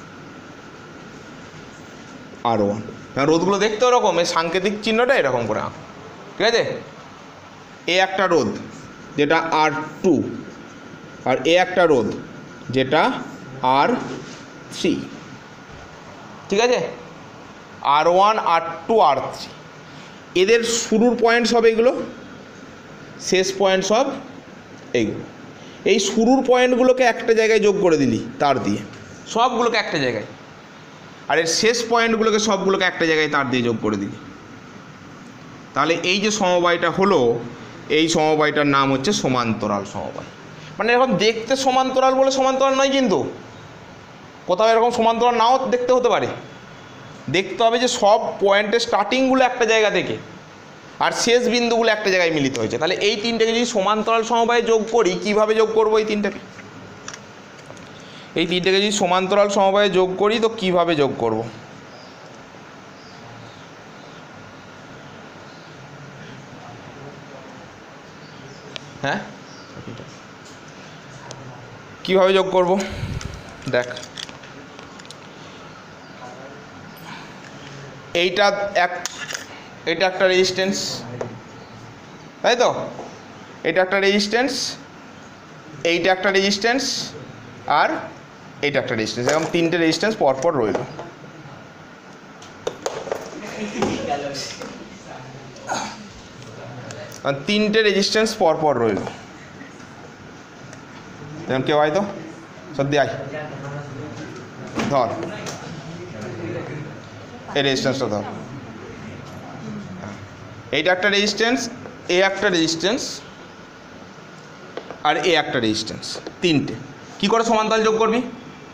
Speaker 1: আর ওয়ান, রোধগুলো দেখতে ওরকম, এই সাংকেতিক চিহ্নটা এরকম করে আঁক, ঠিক আছে। এ একটা রোধ যেটা আর টু, আর এ একটা রোধ যেটা আর থ্রি, ঠিক আছে। R one, R two, R three, এদের শুরুর পয়েন্ট সব এগুলো, শেষ পয়েন্ট সব এইগুলো। এই শুরুর পয়েন্টগুলোকে একটা জায়গায় যোগ করে দিলি তার দিয়ে, সবগুলোকে একটা জায়গায়, আর এর শেষ পয়েন্টগুলোকে সবগুলোকে একটা জায়গায় তার দিয়ে যোগ করে দিলি, তাহলে এই যে সমবায়টা হলো, এই সমবায়টার নাম হচ্ছে সমান্তরাল সমবায়। মানে এরকম দেখতে সমান্তরাল বলে সমান্তরাল নয়, কিন্তু কোথাও এরকম সমান্তরাল নাও দেখতে হতে পারে। দেখতে হবে যে সব পয়েন্টের স্টার্টিংগুলো একটা জায়গা থেকে আর শেষ বিন্দুগুলো একটা জায়গায় মিলিত হয়েছে। তাহলে এই তিনটাকে যদি সমান্তরাল সমবায়ে যোগ করি, কিভাবে যোগ করব এই তিনটাকে, এই তিনটাকে যদি সমান্তরাল সমবায়ে যোগ করি তো কিভাবে যোগ করব। হ্যাঁ, কিভাবে যোগ করব দেখ, এইটা এক, এটা একটা রেজিস্ট্যান্স, তাই তো, এটা একটা রেজিস্ট্যান্স, এইটা একটা রেজিস্ট্যান্স, আর এইটা একটা রেজিস্ট্যান্স, এরকম তিনটে রেজিস্ট্যান্স পরপর রইল। তিনটে রেজিস্ট্যান্স পরপর রইল, যেমন কেউ আয় তো সত্যি আয়, ধর এই রেজিস্ট্যান্সটা ধর, এইটা একটা রেজিস্ট্যান্স, এ একটা রেজিস্ট্যান্স, আর এ একটা রেজিস্ট্যান্স, তিনটে। কি করে সমান্তরাল যোগ করবি,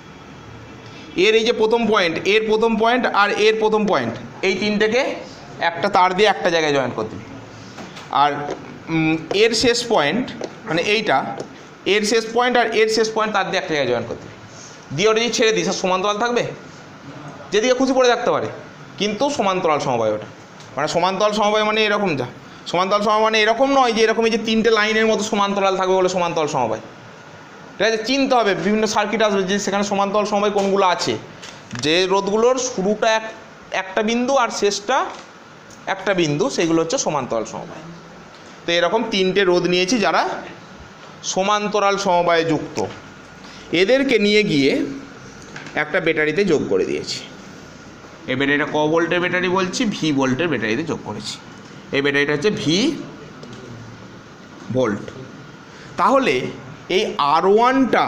Speaker 1: এর এই যে প্রথম পয়েন্ট, এর প্রথম পয়েন্ট আর এর প্রথম পয়েন্ট, এই তিনটেকে একটা তার দিয়ে একটা জায়গায় জয়েন করতে দিবি, আর এর শেষ পয়েন্ট মানে এইটা, এর শেষ পয়েন্ট আর এর শেষ পয়েন্ট তার দিয়ে একটা জায়গায় জয়েন করতে দিবি, দিয়ে ওটা যদি ছেড়ে দিস আর সমান্তরাল থাকবে, যেদিকে খুশি পড়ে থাকতে পারে, কিন্তু সমান্তরাল সমবায় ওটা। মানে সমান্তরাল সমবায় মানে এরকম, যা সমান্তরাল সমবায় মানে এরকম নয় যে এরকম এই যে তিনটে লাইনের মতো সমান্তরাল থাকবে বলে সমান্তরাল সমবায়, ঠিক আছে। চিনতে হবে, বিভিন্ন সার্কিট আসবে যে সেখানে সমান্তরাল সমবায় কোনগুলো আছে, যে রোধগুলোর শুরুটা এক একটা বিন্দু আর শেষটা একটা বিন্দু, সেগুলো হচ্ছে সমান্তরাল সমবায়। তো এরকম তিনটে রোধ নিয়েছি যারা সমান্তরাল সমবায়ে যুক্ত, এদেরকে নিয়ে গিয়ে একটা ব্যাটারিতে যোগ করে দিয়েছি। এই ব্যাটারিটা ক ভোল্টের ব্যাটারি বলছি, ভি ভোল্টের ব্যাটারিতে যোগ করেছি। এই ব্যাটারিটা হচ্ছে ভি ভোল্ট। তাহলে এই আর ওয়ানটা,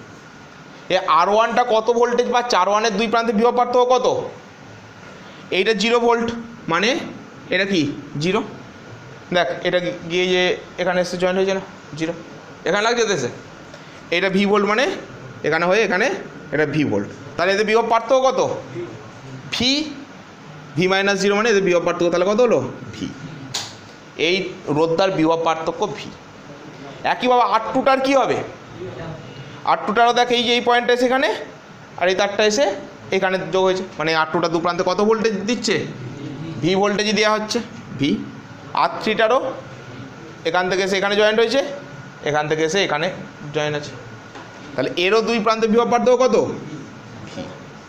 Speaker 1: এই আর ওয়ানটা কত ভোল্টেজ পাচ্ছে, আর ওয়ানের দুই প্রান্তে বিভব পার্থক্য কত, এইটা জিরো ভোল্ট, মানে এটা কি জিরো, দেখ এটা গিয়ে যে এখানে এসে জয়েন্ট হয়েছে না, জিরো এখানে লাগছে এসে, এটা ভি ভোল্ট, মানে এখানে হয়ে এখানে এটা ভি ভোল্ট। তাহলে এদের বিভব পার্থক্য কত, ভি, ভি মাইনাস জিরো, মানে এদের বিভব পার্থক্য তাহলে কত হলো, ভি। এই রোধটার বিভব পার্থক্য ভি। একইভাবে আর টুটার কী হবে, আর টুটারও দেখ এই যে এই পয়েন্টটা এসে এখানে, আর এই তারটা এসে এখানে যোগ হয়েছে, মানে আর টুটা দু প্রান্তে কত ভোল্টেজ দিচ্ছে, ভি ভোল্টেজই দেওয়া হচ্ছে, ভি। আর থ্রিটারও এখান থেকে এসে এখানে জয়েন্ট হয়েছে, এখান থেকে এসে এখানে জয়েন্ট আছে, তাহলে এরও দুই প্রান্তে বিভব পার্থক্য কত, ভি।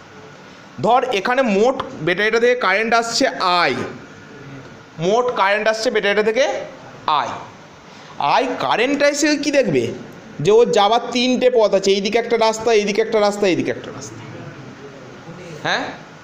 Speaker 1: ধর এখানে মোট ব্যাটারিটা থেকে কারেন্ট আসছে আই, মোট কারেন্ট আসছে ব্যাটারিটা থেকে আই, আই কারেন্টটা এসে কী দেখবে যে ও যাবার তিনটে পথ আছে, এইদিকে একটা রাস্তা, এইদিকে একটা রাস্তা, এইদিকে একটা রাস্তা, হ্যাঁ,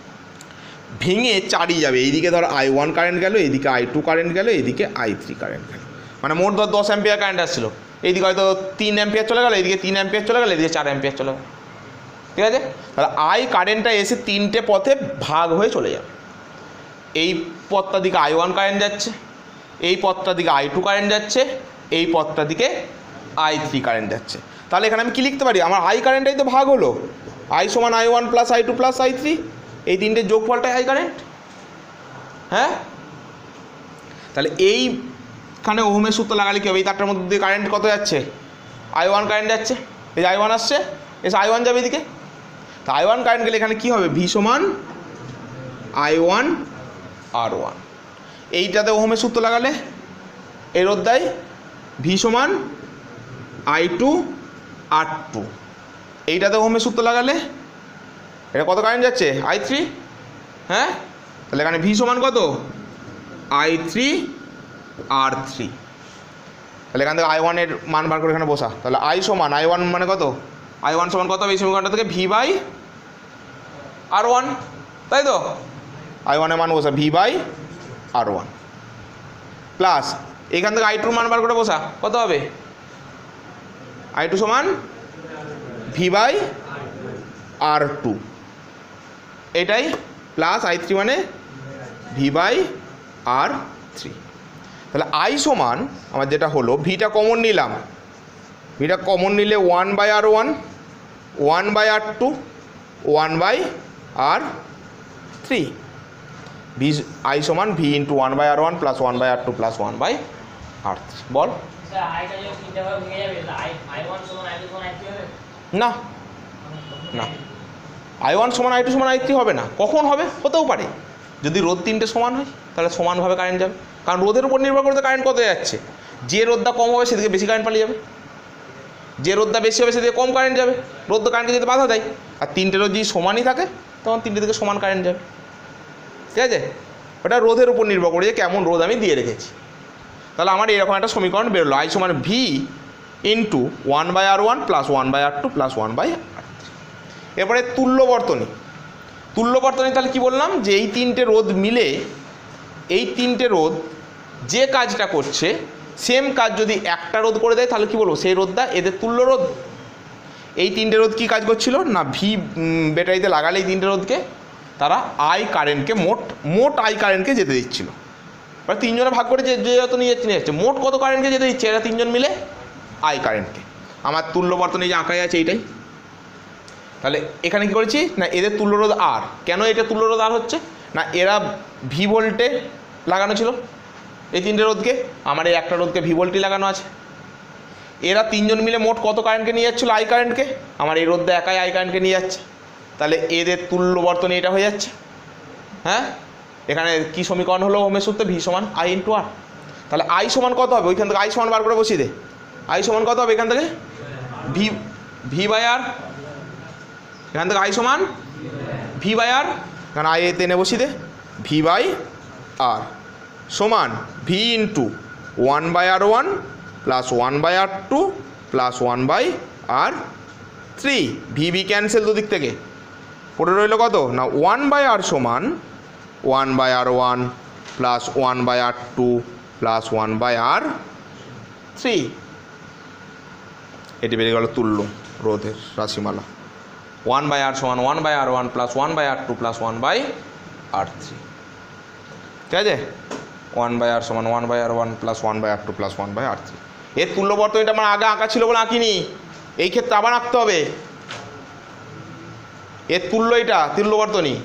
Speaker 1: ভেঙে চারি যাবে। এইদিকে ধর আই ওয়ান কারেন্ট গেল, এইদিকে আই টু কারেন্ট গেল, এইদিকে আই থ্রি কারেন্ট গেল, মানে মোট ধর দশ অ্যাম্পিয়ার কারেন্ট আসছিল, এইদিকে হয়তো তিন অ্যাম্পিয়ার চলে গেল, এইদিকে তিন অ্যাম্পিয়ার চলে গেল, এইদিকে চার অ্যাম্পিয়ার চলে গেল, ঠিক আছে। তাহলে আই কারেন্টটা এসে তিনটে পথে ভাগ হয়ে চলে যাবে। এই পথটার দিকে আই ওয়ান কারেন্ট যাচ্ছে, এই পথটার দিকে আই টু কারেন্ট যাচ্ছে, এই পথটার দিকে আই থ্রি কারেন্ট যাচ্ছে। তাহলে এখানে আমি কি লিখতে পারি, আমার আই কারেন্টটাই তো ভাগ হলো, আই সমান I one plus I two plus I three, এই তিনটে যোগফলটাই আই কারেন্ট। হ্যাঁ, তাহলে এইখানে ওহমের সূত্র লাগালে কী হবে, এই তারটার মধ্যে দিয়ে কারেন্ট কত যাচ্ছে, আই ওয়ান কারেন্ট যাচ্ছে, এই যে আই ওয়ান আসছে, এসে আই ওয়ান যাবে এদিকে, তা আই ওয়ান কারেন্ট গেলে এখানে কী হবে, ভি সমান আই ওয়ান আর ওয়ান। এইটাতে ওহমের সূত্র লাগালে এর অধ্যায় ভি সমান আই টু আর টু, এইটাতে ওহমের সূত্র লাগালে এটা কত কারেন্ট যাচ্ছে, আই থ্রি। হ্যাঁ, তাহলে এখানে ভি সমান কত, আই থ্রি আর থ্রি। তাহলে এখান থেকে আই ওয়ানের মান বার করে এখানে বসা, তাহলে আই সমান আই ওয়ান মানে কত, আই ওয়ান সমান কত হবে এই সমীকরণটা থেকে, ভি বাই আর ওয়ান, তাই তো, আই ওয়ানের মান বসা V by R one, plus এখান থেকে আই টুর মান বার করে বসা, কত হবে, আই টু সমান ভি বাই আর টু, এটাই, প্লাস আই থ্রি মানে ভি বাই আর থ্রি। তাহলে আই সমান আমার যেটা হলো, ভিটা কমন নিলাম, ভিটা কমন নিলে one by R one, one by R two, one by R three, V I সমান V into one by R one plus one by R two plus one by R three. বল না, না I one সমান I two সমান I three হবে না, কখন হবে, হতেও পারে যদি রোদ তিনটে সমান হয়, তাহলে সমানভাবে কারেন্ট যাবে, কারণ রোদের উপর নির্ভর করে কারেন্ট কত যাচ্ছে, যে রোদটা কম হবে সেদিকে বেশি কারেন্ট পালিয়ে যাবে, যে রোদটা বেশি হবে সেদিকে কম কারেন্ট যাবে, রোদ তো কারেন্টকে যেতে বাধা দেয়, আর তিনটে রোদ যদি সমানই থাকে তখন তিনটে দিকে সমান কারেন্ট যাবে। ঠিক আছে, ওটা রোদের উপর নির্ভর করে যে কেমন রোদ আমি দিয়ে রেখেছি। তাহলে আমার এরকম একটা সমীকরণ বেরোলো, আই সমান V into one by R one plus one by R two plus one by R three. এরপরে তুল্য বর্তনী, তুল্য বর্তনী তাহলে কি বললাম, যে এই তিনটে রোদ মিলে, এই তিনটে রোদ যে কাজটা করছে সেম কাজ যদি একটা রোদ করে দেয় তাহলে কি বলবো, সেই রোদটা এদের তুল্য রোদ। এই তিনটে রোদ কি কাজ করছিল না, ভি ব্যাটারিতে লাগালে এই তিনটে রোদকে তারা আই কারেন্টকে মোট মোট আই কারেন্টকে যেতে দিচ্ছিল, এবার তিনজনে ভাগ করে যে যে যত নিয়ে যাচ্ছে নিয়ে যাচ্ছে, মোট কত কারেন্টকে যেতে দিচ্ছে, এরা তিনজন মিলে আই কারেন্টকে। আমার তুল্য বর্তনী যে আঁকাই আছে এইটাই, তাহলে এখানে কী করেছি না, এদের তুল্যরোধ আর, কেন এটা তুল্যরোধ আর হচ্ছে না, এরা ভি ভোল্টে লাগানো ছিল এই তিনটে রোধকে, আমার এই একটা রোধকে ভি ভোল্টই লাগানো আছে, এরা তিনজন মিলে মোট কত কারেন্টকে নিয়ে যাচ্ছিলো, আই কারেন্টকে, আমার এই রোধটা একাই আই কারেন্টকে নিয়ে যাচ্ছে, তাহলে এদের তুল্য বর্তনী এটা হয়ে যাচ্ছে। হ্যাঁ, এখানে কি সমীকরণ হলো ওহমের সূত্রে, ভি সমান আই ইন্টু আর। তাহলে আই সমান কত হবে, ওইখান থেকে আই সমান বার করে বসিয়ে দে, আই সমান কত হবে এখান থেকে, ভি ভি বাই আর, এখান থেকে আই সমান ভি বাই আর, এখানে আই এতে এনে বসিয়ে দে, ভি বাই আর সমান V into one by R one plus one by R two plus one by R three, V B cancel দুদিক থেকে, পড়ে রইল কত না, ওয়ান বাই আর সমান one by R one plus one by R two plus one by R three. এটি বেরিয়ে গেল তুল্য রোধের রাশিমালা, ওয়ান বাই আর সমান one by R one plus one by R two plus one by R three. ঠিক আছে, one by R সমান one by R one plus one by R two plus one by R three. এর তুল্য বর্তনীটা আমার আগে আঁকা ছিল বলে আঁকিনি, এই ক্ষেত্রে আবার আঁকতে হবে, এর তুল্য এটা তুল্য বর্তনী।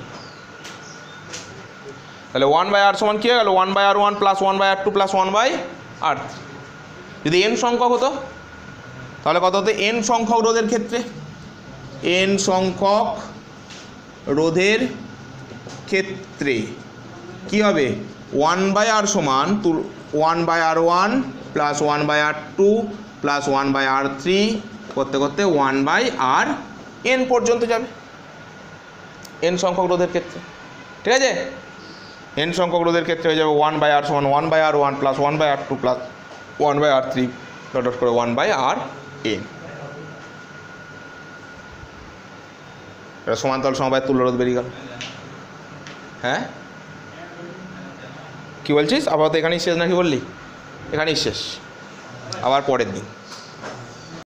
Speaker 1: তাহলে ওয়ান বাই আর সমান কী হয়ে গেল, one by R one plus one by R two plus one by R three. যদি এন সংখ্যক হতো তাহলে কত হতো, এন সংখ্যক রোধের ক্ষেত্রে, এন সংখ্যক রোধের ক্ষেত্রে কি হবে, ওয়ান বাই আর সমান one by R one plus one by R two plus one by R three করতে করতে ওয়ান বাই আর এন পর্যন্ত যাবে এন সংখ্যক রোধের ক্ষেত্রে। ঠিক আছে, এন সংখ্যক রোধের ক্ষেত্রে হয়ে যাবে ওয়ান বাই আর সমান one by R one plus one by R two plus one by R three dot dot করে ওয়ান বাই আর এন। এটা সমান্তরাল সমবায় তুল্য রোধ বেরিয়ে গেল। হ্যাঁ, কি বলছিস, আপাতত এখানেই শেষ নাকি বললি, এখানেই শেষ, আবার পরের দিন।